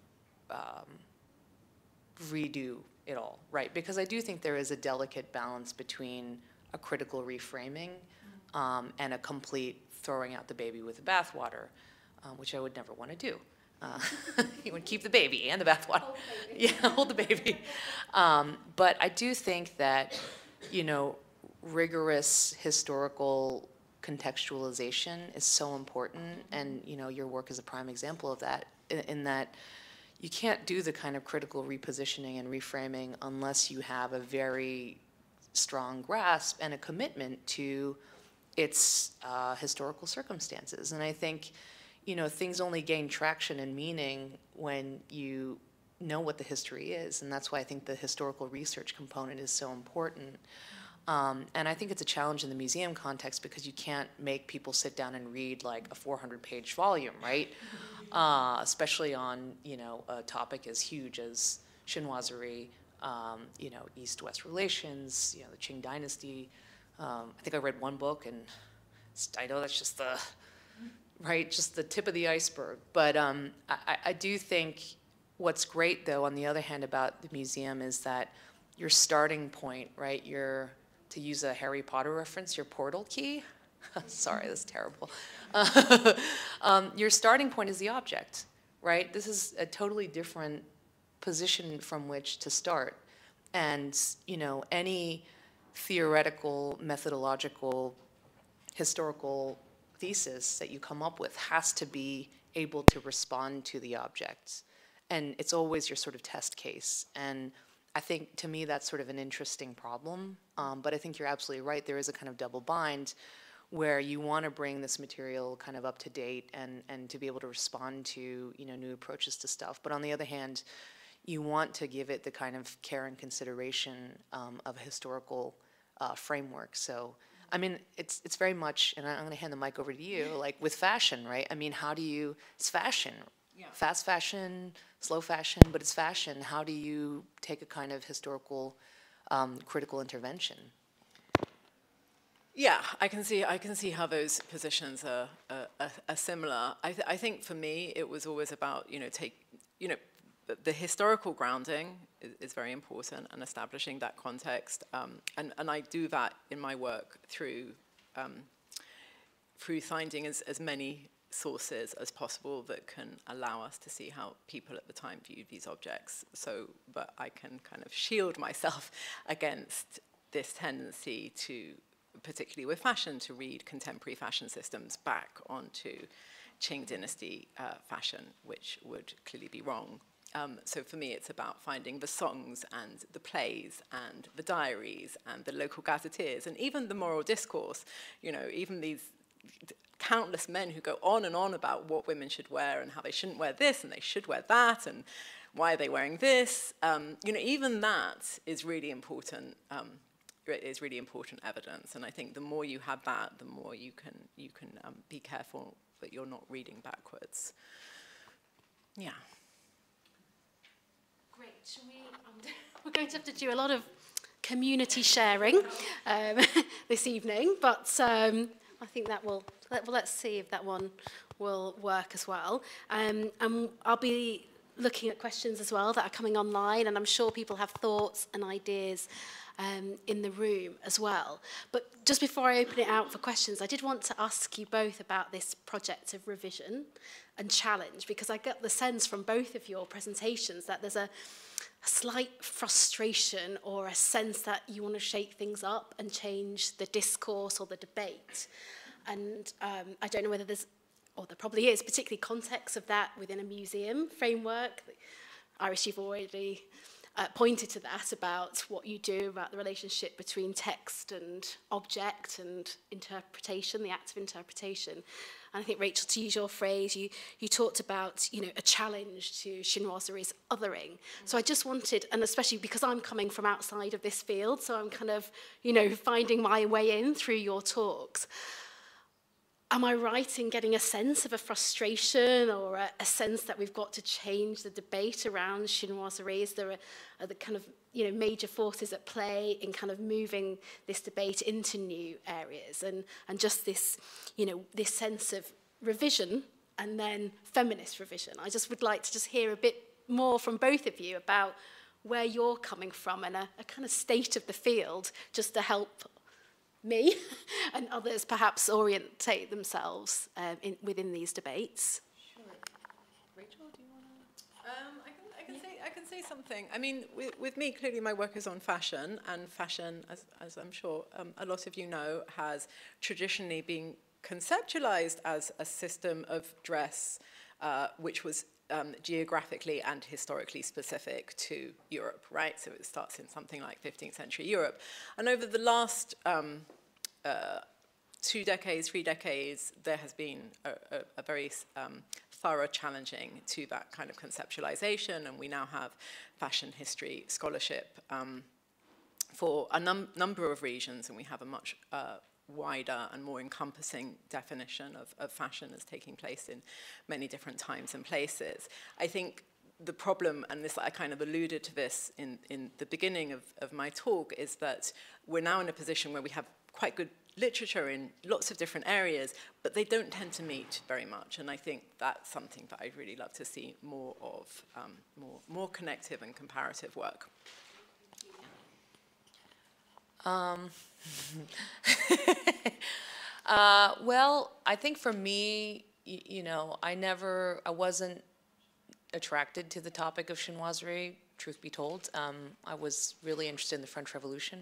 redo it all, right? Because I do think there is a delicate balance between a critical reframing and a complete throwing out the baby with the bathwater, which I would never want to do. You would keep the baby and the bathwater. Yeah, hold the baby. But I do think that, you know, rigorous historical contextualization is so important, and, you know, your work is a prime example of that, in that you can't do the kind of critical repositioning and reframing unless you have a very strong grasp and a commitment to its historical circumstances. And I think, you know, things only gain traction and meaning when you know what the history is, and that's why I think the historical research component is so important. And I think it's a challenge in the museum context because you can't make people sit down and read like a 400-page volume, right? Especially on, you know, a topic as huge as Chinoiserie, you know, East-West relations, you know, the Qing dynasty. I think I read one book, and I know that's just the, right, just the tip of the iceberg. But I do think what's great, though, on the other hand, about the museum is that your starting point, right, to use a Harry Potter reference, your portal key. Sorry, that's terrible. Your starting point is the object, right? This is a totally different position from which to start. And, you know, any theoretical, methodological, historical thesis that you come up with has to be able to respond to the object. And it's always your sort of test case. And I think, to me, that's sort of an interesting problem. But I think you're absolutely right. There is a kind of double bind where you want to bring this material kind of up to date and to be able to respond to, you know, new approaches to stuff. But on the other hand, you want to give it the kind of care and consideration of a historical framework. So, I mean, it's very much, and I'm going to hand the mic over to you, like with fashion, right? I mean, how do you, it's fashion. Yeah. Fast fashion, slow fashion, but it's fashion. How do you take a kind of historical, critical intervention? Yeah, I can see how those positions are similar. I think for me, it was always about, you know, the historical grounding is very important, and establishing that context. And I do that in my work through finding as many sources as possible that can allow us to see how people at the time viewed these objects. So, but I can kind of shield myself against this tendency to, particularly with fashion, to read contemporary fashion systems back onto Qing dynasty fashion, which would clearly be wrong. So for me, it's about finding the songs and the plays and the diaries and the local gazetteers and even the moral discourse, you know, even these countless men who go on and on about what women should wear and how they shouldn't wear this and they should wear that and why are they wearing this. You know, even that is really important. Is really important evidence, and I think the more you have that, the more you can be careful that you're not reading backwards. Yeah. Great. Shall we? We're going to have to do a lot of community sharing this evening, but I think that will, let's see if that one will work as well. And I'll be looking at questions as well that are coming online, and I'm sure people have thoughts and ideas in the room as well. But just before I open it out for questions, I did want to ask you both about this project of revision and challenge, because I got the sense from both of your presentations that there's a slight frustration or a sense that you want to shake things up and change the discourse or the debate. And I don't know whether there's, or there probably is, particularly context of that within a museum framework. Iris, you've already pointed to that about what you do about the relationship between text and object and interpretation, the act of interpretation. And I think, Rachel, to use your phrase, you talked about, you know, a challenge to chinoiserie's othering. So I just wanted, and especially because I'm coming from outside of this field, so I'm kind of, you know, finding my way in through your talks. Am I right in getting a sense of a frustration or a sense that we've got to change the debate around chinoiserie? Is there are the kind of, you know, major forces at play in kind of moving this debate into new areas, and just this, you know, this sense of revision and then feminist revision? I just would like to just hear a bit more from both of you about where you're coming from and a kind of state of the field, just to help me and others perhaps orientate themselves within these debates. Sure. Rachel, do you want to? I can say something. I mean, with me, clearly my work is on fashion, and fashion, as I'm sure a lot of you know, has traditionally been conceptualized as a system of dress which was geographically and historically specific to Europe, right? So it starts in something like 15th century Europe. And over the last 2 decades, 3 decades, there has been a very thorough challenging to that kind of conceptualization, and we now have fashion history scholarship for a number of regions, and we have a much wider and more encompassing definition of fashion as taking place in many different times and places. I think the problem, and this I kind of alluded to this in the beginning of my talk, is that we're now in a position where we have quite good literature in lots of different areas, but they don't tend to meet very much. And I think that's something that I'd really love to see more of, more connective and comparative work. Well, I think for me, you know, I wasn't attracted to the topic of chinoiserie, truth be told. I was really interested in the French Revolution.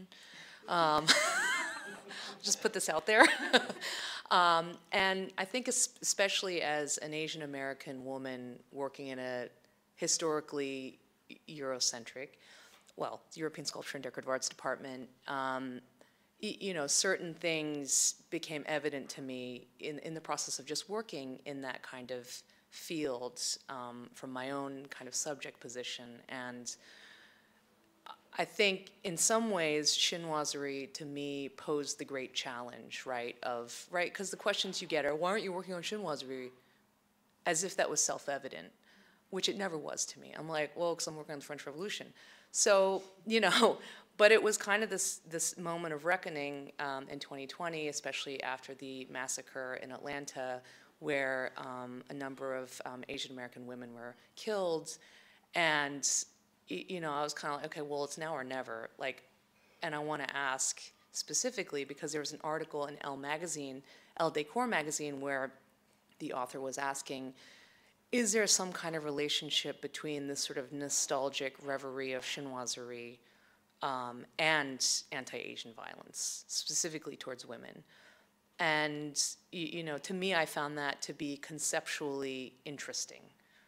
Just put this out there. And I think especially as an Asian American woman working in a historically Eurocentric, well, European Sculpture and Decorative Arts department, you know, certain things became evident to me in the process of just working in that kind of field from my own kind of subject position. And I think in some ways, chinoiserie to me posed the great challenge, right? Because the questions you get are, why aren't you working on chinoiserie? As if that was self-evident, which it never was to me. I'm like, well, because I'm working on the French Revolution. So, you know, but it was kind of this moment of reckoning in 2020, especially after the massacre in Atlanta, where a number of Asian American women were killed. And you know, I was kind of like, okay, well, it's now or never. Like, and I want to ask specifically because there was an article in Elle Decor magazine, where the author was asking, is there some kind of relationship between this sort of nostalgic reverie of chinoiserie and anti-Asian violence, specifically towards women? And, you know, to me, I found that to be conceptually interesting.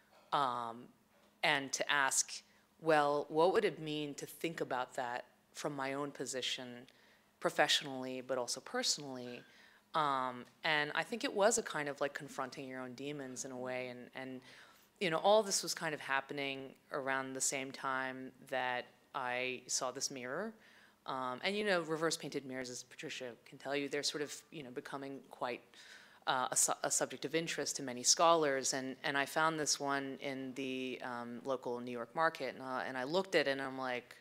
And to ask, well, what would it mean to think about that from my own position, professionally, but also personally? And I think it was a kind of like confronting your own demons in a way. And you know, all this was kind of happening around the same time that I saw this mirror. And you know, reverse painted mirrors, as Patricia can tell you, they're sort of, you know, becoming quite a subject of interest to many scholars. And I found this one in the local New York market, and I looked at it and I'm like,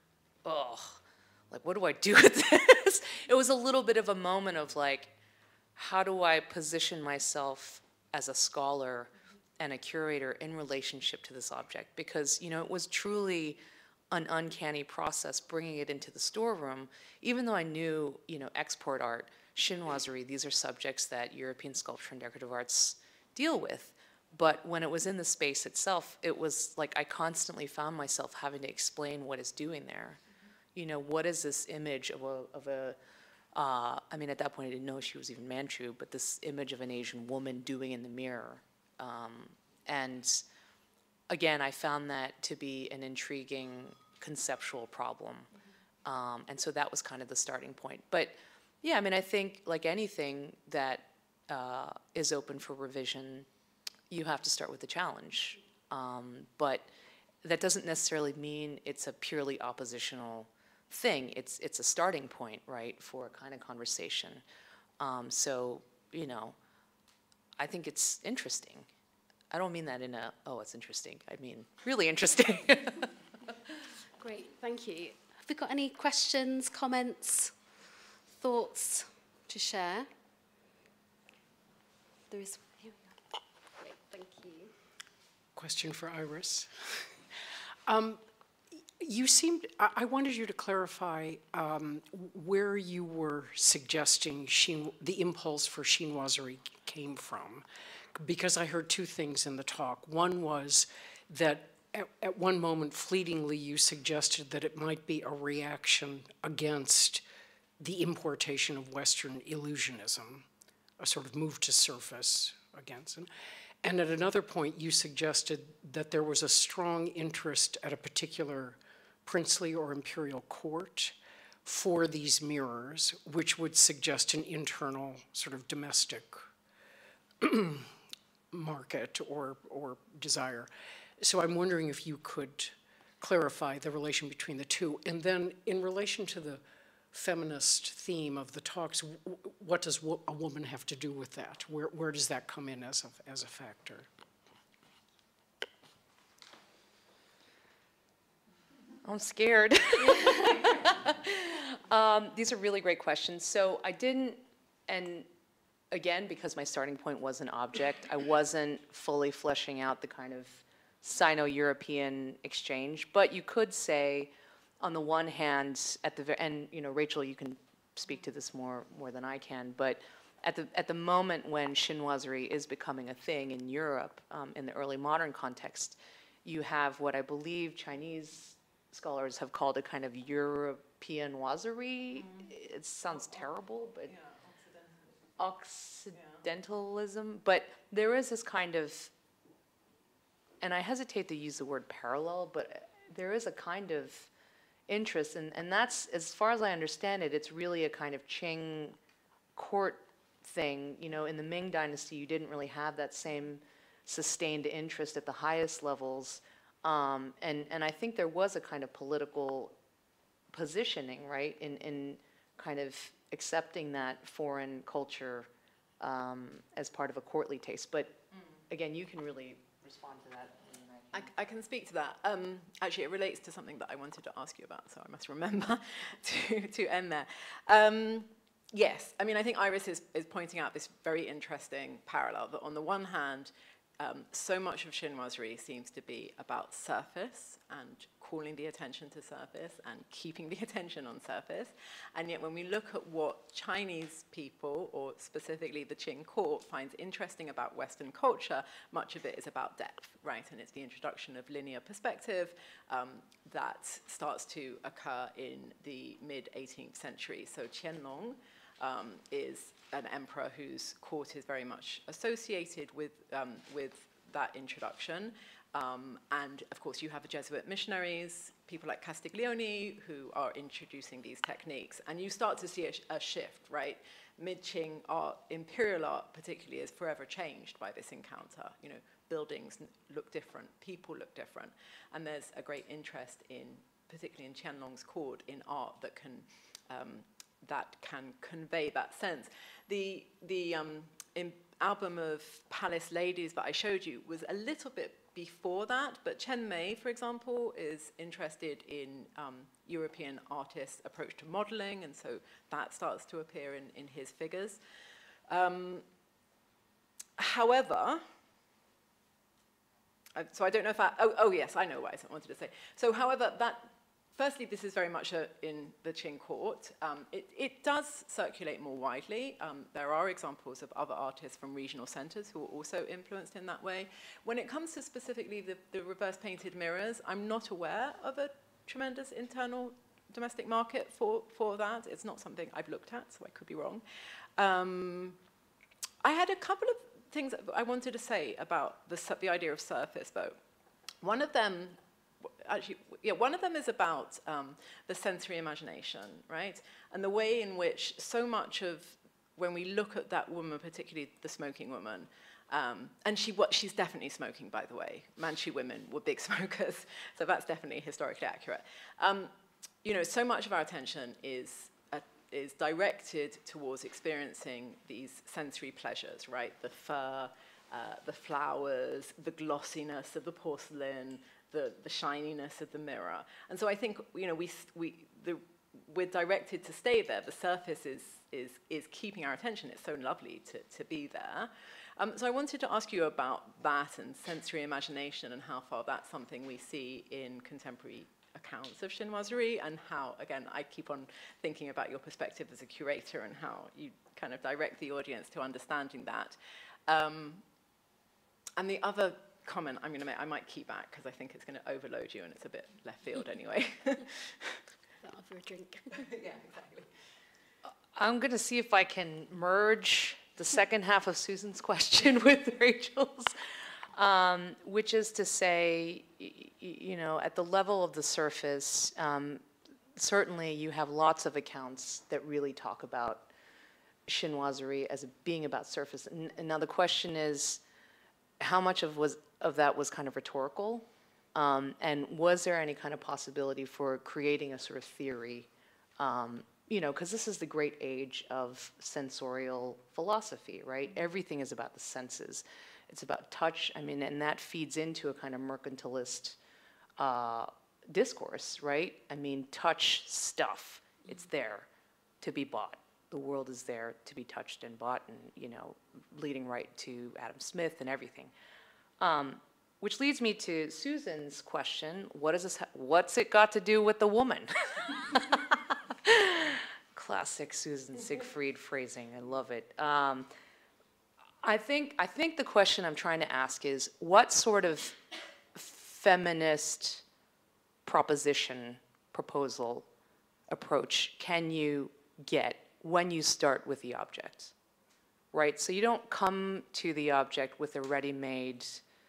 oh, like what do I do with this? It was a little bit of a moment of like, how do I position myself as a scholar and a curator in relationship to this object? Because, you know, it was truly an uncanny process bringing it into the storeroom, even though I knew, you know, export art, chinoiserie, these are subjects that European sculpture and decorative arts deal with. But when it was in the space itself, it was like I constantly found myself having to explain what it's doing there. You know, what is this image of a I mean, at that point I didn't know she was even Manchu, but this image of an Asian woman doing in the mirror. And again, I found that to be an intriguing conceptual problem. And so that was kind of the starting point. But yeah, I mean, I think like anything that is open for revision, you have to start with the challenge. But that doesn't necessarily mean it's a purely oppositional thing. It's a starting point, right, for a kind of conversation. So, you know, I think it's interesting. I don't mean that in a, oh, it's interesting. I mean, really interesting. Great, thank you. Have we got any questions, comments, thoughts to share? There is, here we go. Great, thank you. Question for Iris. You seemed, I wanted you to clarify where you were suggesting the impulse for chinoiserie came from, because I heard two things in the talk. One was that at one moment, fleetingly, you suggested that it might be a reaction against the importation of Western illusionism, a sort of move to surface against it. And at another point, you suggested that there was a strong interest at a particular princely or imperial court for these mirrors, which would suggest an internal sort of domestic market or desire. So I'm wondering if you could clarify the relation between the two. And then in relation to the feminist theme of the talks, what does a woman have to do with that? Where does that come in as a factor? I'm scared. These are really great questions. So I didn't, and again, because my starting point was an object, I wasn't fully fleshing out the kind of Sino-European exchange. But you could say, on the one hand, and you know, Rachel, you can speak to this more than I can, but at the moment when chinoiserie is becoming a thing in Europe, in the early modern context, you have what I believe Chinese scholars have called a kind of Europeanoiserie. It sounds terrible, but yeah, Occidentalism. But there is this kind of, and I hesitate to use the word parallel, but there is a kind of interest, and that's, as far as I understand it, it's really a kind of Qing court thing. You know, in the Ming Dynasty, you didn't really have that same sustained interest at the highest levels. And I think there was a kind of political positioning, right, in kind of accepting that foreign culture as part of a courtly taste. But again, you can really respond to that. I can speak to that. Actually, it relates to something that I wanted to ask you about, so I must remember to end there. Yes, I mean, I think Iris is pointing out this very interesting parallel, that on the one hand, so much of chinoiserie seems to be about surface and calling the attention to surface and keeping the attention on surface. And yet when we look at what Chinese people, or specifically the Qing court, finds interesting about Western culture, much of it is about depth, right? And it's the introduction of linear perspective that starts to occur in the mid-18th century. So Qianlong is an emperor whose court is very much associated with that introduction. And of course, you have the Jesuit missionaries, people like Castiglione, who are introducing these techniques. And you start to see a shift, right? Mid-Qing art, imperial art particularly, is forever changed by this encounter. You know, buildings look different, people look different. And there's a great interest in, particularly in Qianlong's court, in art that can convey that sense. The album of Palace Ladies that I showed you was a little bit before that, but Chen Mei, for example, is interested in European artists' approach to modeling, and so that starts to appear in his figures. However, so I don't know if yes, I know what I wanted to say. So however, firstly, this is very much in the Qing court. It does circulate more widely. There are examples of other artists from regional centers who are also influenced in that way. When it comes to specifically the reverse painted mirrors, I'm not aware of a tremendous internal domestic market for that. It's not something I've looked at, so I could be wrong. I had a couple of things that I wanted to say about the idea of surface, though. One of them is about the sensory imagination, right? And the way in which so much of, when we look at that woman, particularly the smoking woman, and she's definitely smoking, by the way. Manchu women were big smokers, so that's definitely historically accurate. You know, so much of our attention is directed towards experiencing these sensory pleasures, right? The fur, the flowers, the glossiness of the porcelain, the shininess of the mirror. And so I think, you know, we're directed to stay there. The surface is keeping our attention. It's so lovely to be there. So I wanted to ask you about that and sensory imagination and how far that's something we see in contemporary accounts of chinoiserie, and how, again, I keep on thinking about your perspective as a curator and how you kind of direct the audience to understanding that. And the other comment I'm going to make, I might keep back because I think it's going to overload you and it's a bit left field anyway. That'll for a drink. Yeah, exactly. I'm going to see if I can merge the second half of Susan's question with Rachel's, which is to say, you know, at the level of the surface, certainly you have lots of accounts that really talk about chinoiserie as being about surface. And now the question is, how much of that was kind of rhetorical? And was there any kind of possibility for creating a sort of theory? You know, because this is the great age of sensorial philosophy, right? Everything is about the senses. It's about touch, I mean, and that feeds into a kind of mercantilist discourse, right? I mean, touch stuff, it's there to be bought. The world is there to be touched and bought, and, you know, leading right to Adam Smith and everything. Which leads me to Susan's question, what's it got to do with the woman? Classic Susan Siegfried phrasing, I love it. I think the question I'm trying to ask is, what sort of feminist proposal, approach can you get when you start with the object, right? So you don't come to the object with a ready-made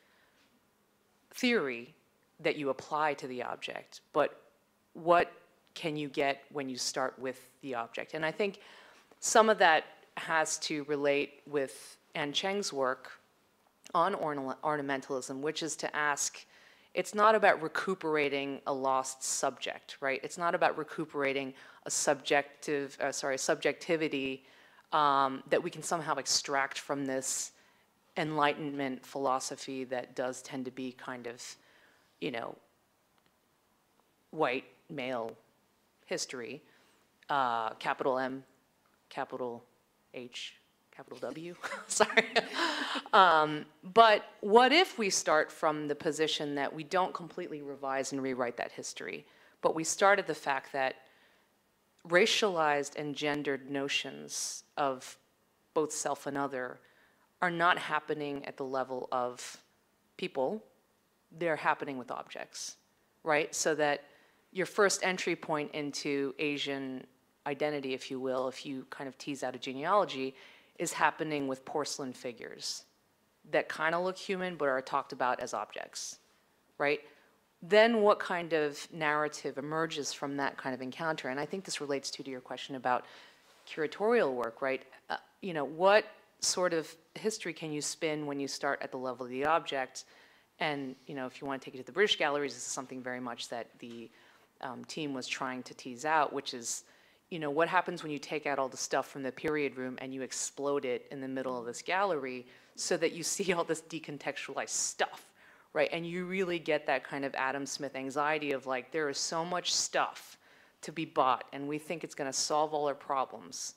theory that you apply to the object, but what can you get when you start with the object? And I think some of that has to relate with Anne Cheng's work on ornamentalism, which is to ask, it's not about recuperating a lost subject, right? It's not about recuperating a subjectivity that we can somehow extract from this Enlightenment philosophy that does tend to be kind of, you know, white male history, capital M, capital H, capital W, sorry. But what if we start from the position that we don't completely revise and rewrite that history, but we start at the fact that racialized and gendered notions of both self and other are not happening at the level of people, they're happening with objects, right? So that your first entry point into Asian identity, if you will, if you kind of tease out a genealogy, is happening with porcelain figures that kind of look human but are talked about as objects, right? Then what kind of narrative emerges from that kind of encounter? And I think this relates to your question about curatorial work, right? You know, what sort of history can you spin when you start at the level of the object? And, you know, if you want to take it to the British galleries, this is something very much that the team was trying to tease out, which is, you know, what happens when you take out all the stuff from the period room and you explode it in the middle of this gallery so that you see all this decontextualized stuff, right? And you really get that kind of Adam Smith anxiety of like, there is so much stuff to be bought and we think it's going to solve all our problems.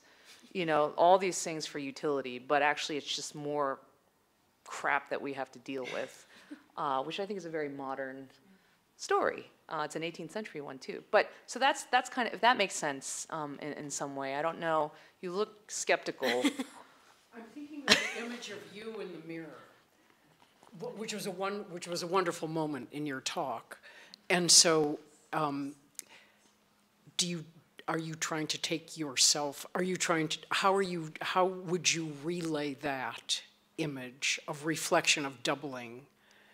you know, all these things for utility, but actually it's just more crap that we have to deal with, which I think is a very modern story. It's an 18th century one too. But so that's kind of, if that makes sense in some way. I don't know. You look skeptical. I'm thinking of the image of you in the mirror, which was a wonderful moment in your talk. And so, are you trying to take yourself? How would you relay that image of reflection, of doubling,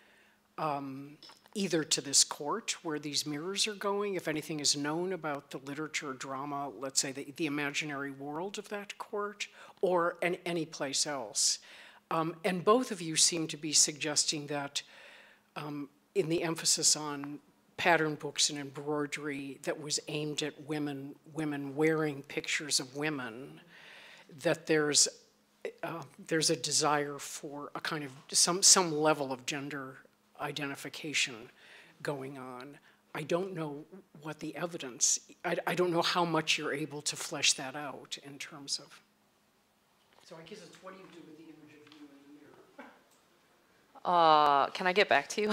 either to this court where these mirrors are going, if anything is known about the literature or drama, let's say the imaginary world of that court, or any place else? And both of you seem to be suggesting that in the emphasis on pattern books and embroidery that was aimed at women wearing pictures of women, that there's a desire for a kind of some level of gender identification going on. I don't know what the evidence, I don't know how much you're able to flesh that out in terms of. So I guess it's what do you do with the image of you in the mirror? Can I get back to you?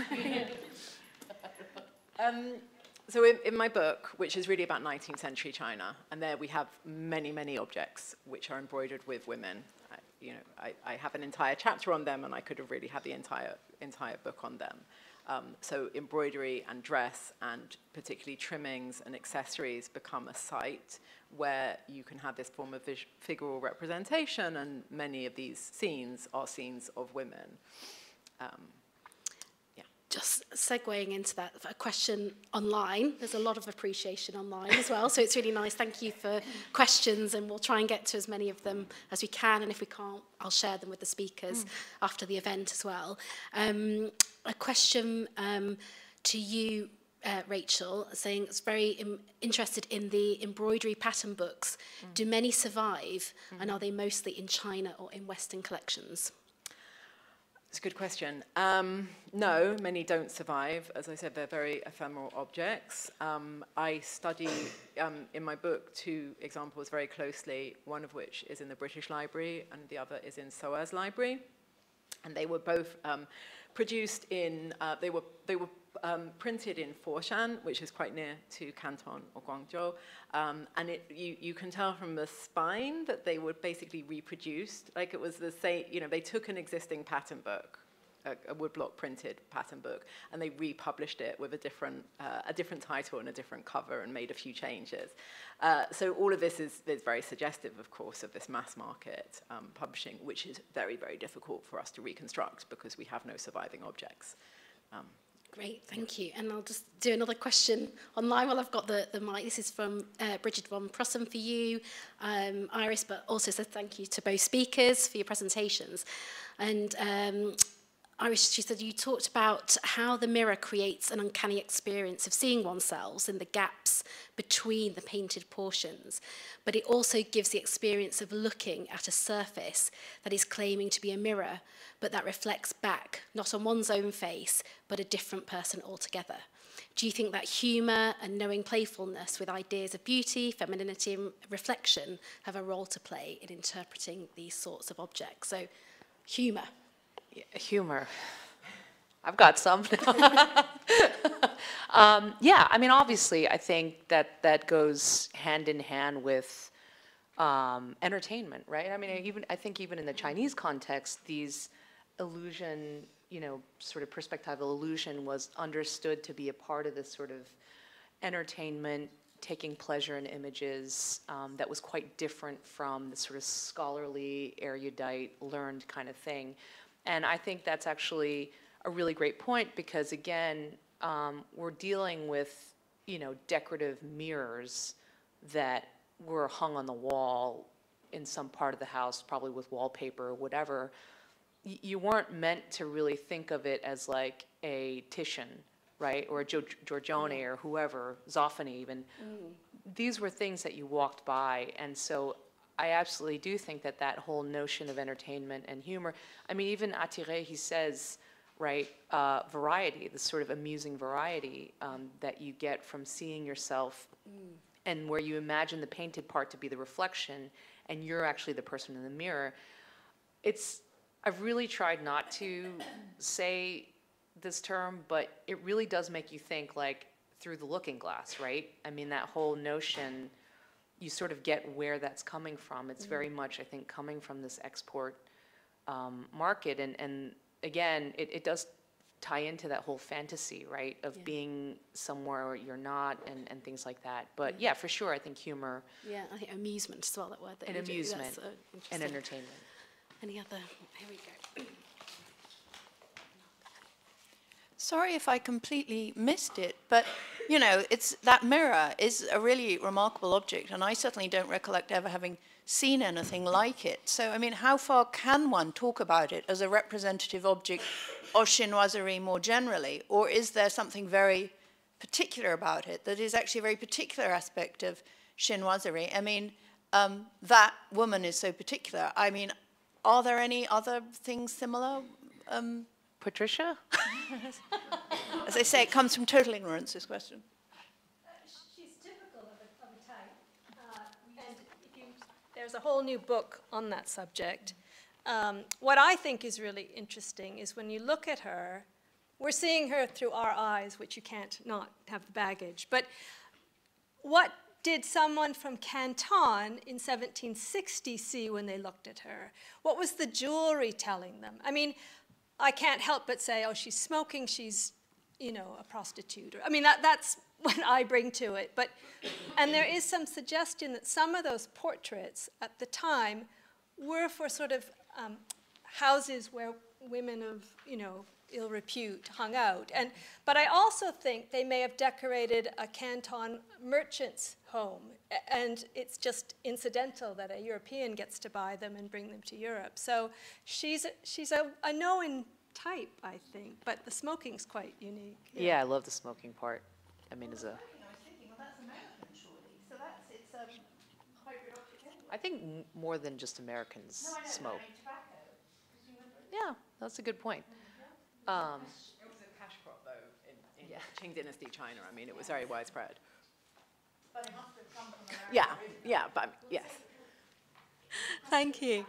So in my book, which is really about 19th century China, and there we have many, many objects which are embroidered with women. I have an entire chapter on them, and I could have really had the entire book on them. So embroidery and dress, and particularly trimmings and accessories, become a site where you can have this form of figural representation, and many of these scenes are scenes of women. Just segueing into that, a question online. There's a lot of appreciation online as well, so it's really nice. Thank you for questions, and we'll try and get to as many of them as we can, and if we can't, I'll share them with the speakers after the event as well. A question to you, Rachel, saying it's very interested in the embroidery pattern books. Do many survive, and are they mostly in China or in Western collections? It's a good question. No, many don't survive. As I said, they're very ephemeral objects. I study, in my book, 2 examples very closely, one of which is in the British Library and the other is in SOAS Library. And they were both produced in, they were printed in Foshan, which is quite near to Canton or Guangzhou. And you can tell from the spine that they were basically reproduced. Like it was the same, they took an existing pattern book, a woodblock printed pattern book, and they republished it with a different title and a different cover and made a few changes. So all of this is very suggestive, of course, of this mass market publishing, which is very, very difficult for us to reconstruct because we have no surviving objects. Great, thank you. And I'll just do another question online while I've got the mic. This is from Bridget von Prossum for you, Iris, but also says thank you to both speakers for your presentations. And Iris, she said you talked about how the mirror creates an uncanny experience of seeing oneself in the gaps between the painted portions, but it also gives the experience of looking at a surface that is claiming to be a mirror, but that reflects back, not on one's own face, but a different person altogether. Do you think that humour and knowing playfulness with ideas of beauty, femininity and reflection have a role to play in interpreting these sorts of objects? So, humour. Humor. I've got some. Yeah, I mean, obviously, I think that goes hand in hand with entertainment, right? I mean, I think even in the Chinese context, these illusion, sort of perspectival illusion was understood to be a part of this sort of entertainment, taking pleasure in images that was quite different from the sort of scholarly, erudite, learned kind of thing. And I think that's actually a really great point because, again, we're dealing with, decorative mirrors that were hung on the wall in some part of the house, probably with wallpaper or whatever. You weren't meant to really think of it as like a Titian, right, or a Giorgione or whoever, Zoffany even. These were things that you walked by, and so I absolutely do think that whole notion of entertainment and humor, I mean, even Attiré, he says, right, variety, this sort of amusing variety that you get from seeing yourself and where you imagine the painted part to be the reflection and you're actually the person in the mirror. I've really tried not to say this term, but it really does make you think, like, through the looking glass, right? I mean, that whole notion, you sort of get where that's coming from. It's very much, I think, coming from this export market. And again, it does tie into that whole fantasy, right, of being somewhere where you're not and things like that. But yeah, for sure, I think humor. Yeah, I think amusement as well, that word. That And you do, amusement that's, and interesting. entertainment. Any other? Here we go. Sorry if I completely missed it, but, you know, that mirror is a really remarkable object, and I certainly don't recollect ever having seen anything like it. So, I mean, how far can one talk about it as a representative object of chinoiserie more generally, or is there something very particular about it that is actually a very particular aspect of chinoiserie? I mean, that woman is so particular. I mean, are there any other things similar? Patricia? As I say, it comes from total ignorance, this question. She's typical of a type. And there's a whole new book on that subject. What I think is really interesting is when you look at her, we're seeing her through our eyes, which you can't not have the baggage. But what did someone from Canton in 1760 see when they looked at her? What was the jewelry telling them? I mean, I can't help but say, oh, she's smoking, she's, you know, a prostitute. I mean, that's what I bring to it. And there is some suggestion that some of those portraits at the time were for sort of houses where women of, you know, ill repute hung out. But I also think they may have decorated a Canton merchant's home, and it's just incidental that a European gets to buy them and bring them to Europe. So she's a known type, I think, but the smoking's quite unique. Yeah, I love the smoking part. I mean, I was thinking, well, that's American, surely. So it's a hybrid object anyway. I think more than just Americans No, I don't smoke. know, tobacco, presumably. Yeah, that's a good point. It was a cash crop, though, in Qing Dynasty China. I mean, it was very widespread. But it must have come from America. Yeah, but yes. Thank you.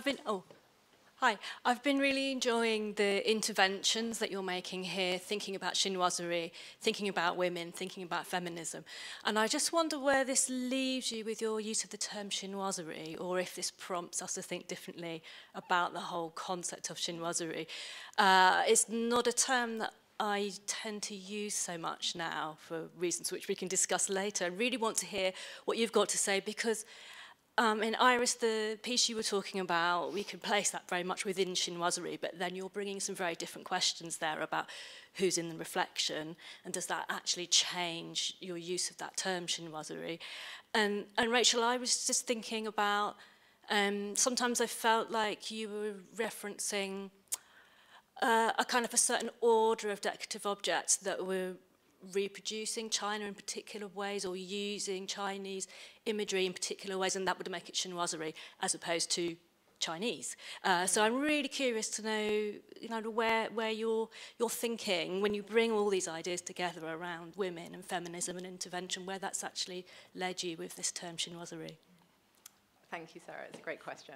I've been really enjoying the interventions that you're making here, thinking about chinoiserie, thinking about women, thinking about feminism. And I just wonder where this leaves you with your use of the term chinoiserie, or if this prompts us to think differently about the whole concept of chinoiserie. It's not a term that I tend to use so much now for reasons which we can discuss later. I really want to hear what you've got to say, because in Iris, the piece you were talking about, we can place that very much within chinoiserie, but then you're bringing some very different questions there about who's in the reflection, and does that actually change your use of that term chinoiserie? And Rachel, I was just thinking about, sometimes I felt like you were referencing a kind of a certain order of decorative objects that were reproducing China in particular ways, or using Chinese imagery in particular ways, and that would make it chinoiserie as opposed to Chinese. So I'm really curious to know, where you're thinking when you bring all these ideas together around women and feminism and intervention, where that's actually led you with this term chinoiserie. Thank you, Sarah. It's a great question.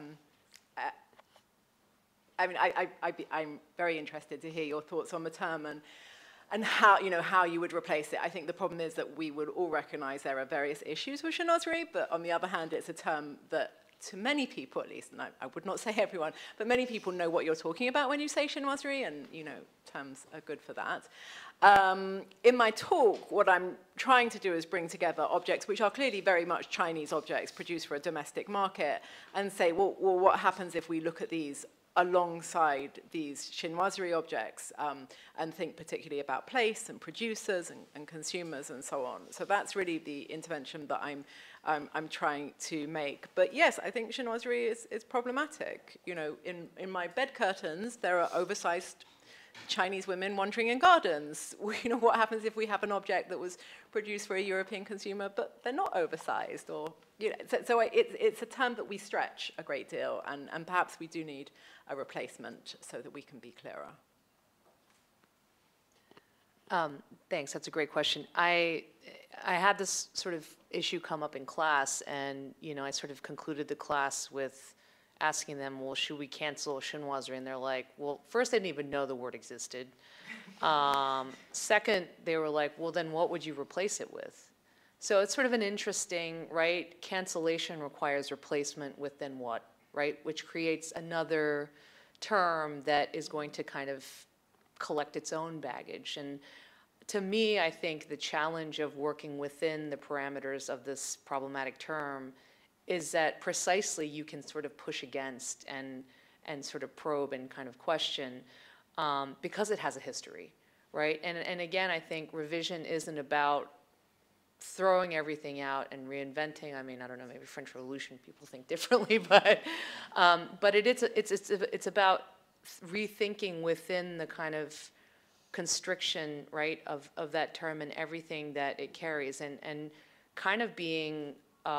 I'm very interested to hear your thoughts on the term and how you would replace it. I think the problem is that we would all recognize there are various issues with chinoiserie, but on the other hand, it's a term that to many people at least, and I would not say everyone, but many people know what you're talking about when you say chinoiserie, and terms are good for that. In my talk, what I'm trying to do is bring together objects which are clearly very much Chinese objects produced for a domestic market, and say, well what happens if we look at these alongside these chinoiserie objects, and think particularly about place and producers and consumers and so on. So that's really the intervention that I'm trying to make. But yes, I think chinoiserie is problematic. In my bed curtains, there are oversized Chinese women wandering in gardens. What happens if we have an object that was produced for a European consumer, but they're not oversized? Or so it's a term that we stretch a great deal, and perhaps we do need a replacement so that we can be clearer. Thanks, that's a great question. I had this sort of issue come up in class, and I sort of concluded the class with asking them, well, should we cancel chinoiserie? And they're like, well, first, they didn't even know the word existed. Second, they were like, well, then what would you replace it with? So it's sort of an interesting, right? Cancellation requires replacement with then what, right? Which creates another term that is going to kind of collect its own baggage. And to me, I think the challenge of working within the parameters of this problematic term is that precisely you can sort of push against and sort of probe and kind of question because it has a history, right? And again, I think revision isn't about throwing everything out and reinventing. I mean, I don't know, maybe French Revolution people think differently, but it's about rethinking within the kind of constriction, right, of that term and everything that it carries, and kind of being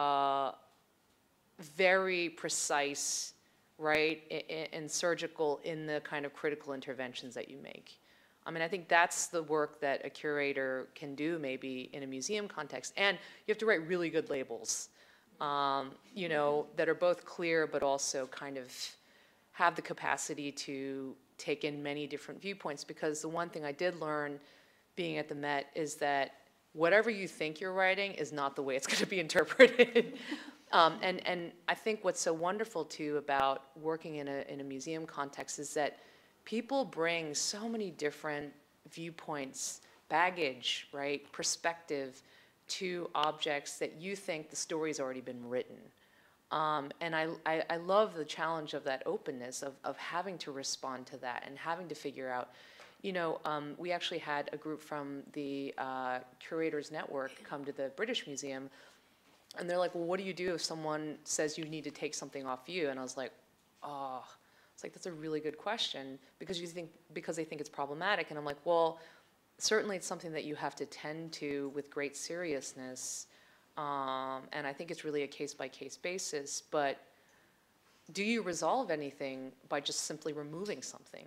very precise, right, and surgical in the kind of critical interventions that you make. I mean, I think that's the work that a curator can do maybe in a museum context. And you have to write really good labels, that are both clear but also kind of have the capacity to take in many different viewpoints. Because the one thing I did learn being at the Met is that whatever you think you're writing is not the way it's going to be interpreted. And I think what's so wonderful too about working in a museum context is that people bring so many different viewpoints, baggage, right, perspective to objects that you think the story's already been written. And I love the challenge of that openness, of having to respond to that and having to figure out, we actually had a group from the Curators Network come to the British Museum, and they're like, well, what do you do if someone says you need to take something off view? And I was like, oh, it's like, that's a really good question, because they think it's problematic. And I'm like, well, certainly it's something that you have to tend to with great seriousness. And I think it's really a case-by-case basis. But do you resolve anything by just simply removing something?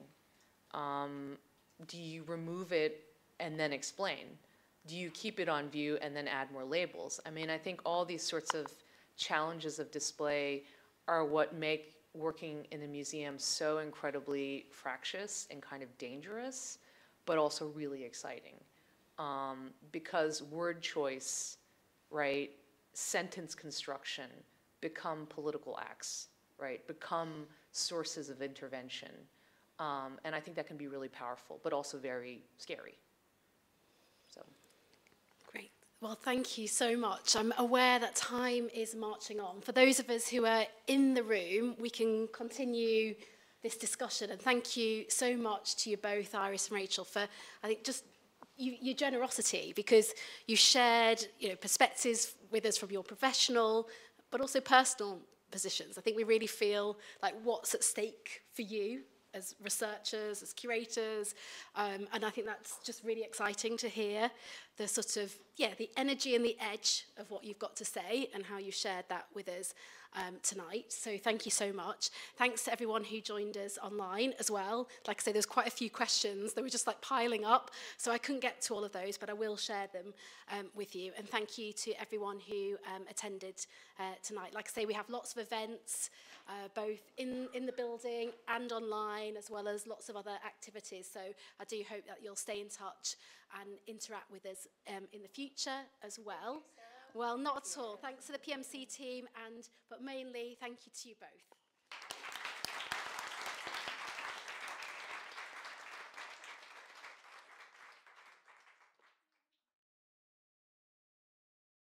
Do you remove it and then explain? Do you keep it on view and then add more labels? I mean, I think all these sorts of challenges of display are what make working in a museum so incredibly fractious and kind of dangerous, but also really exciting. Because word choice, right, sentence construction become political acts, right, become sources of intervention. And I think that can be really powerful, but also very scary. So. Great. Well, thank you so much. I'm aware that time is marching on. For those of us who are in the room, we can continue this discussion. And thank you so much to you both, Iris and Rachel, for, I think, just your generosity, because you shared perspectives with us from your professional, but also personal positions. I think we really feel like what's at stake for you as researchers, as curators, and I think that's just really exciting to hear the sort of, the energy and the edge of what you've got to say and how you shared that with us tonight. So thank you so much. Thanks to everyone who joined us online as well. Like I say, there's quite a few questions. They were just like piling up, so I couldn't get to all of those, but I will share them with you. And thank you to everyone who attended tonight. Like I say, we have lots of events, both in the building and online, as well as lots of other activities. So I do hope that you'll stay in touch and interact with us in the future as well. Well, not at all. Thanks to the PMC team, but mainly thank you to you both.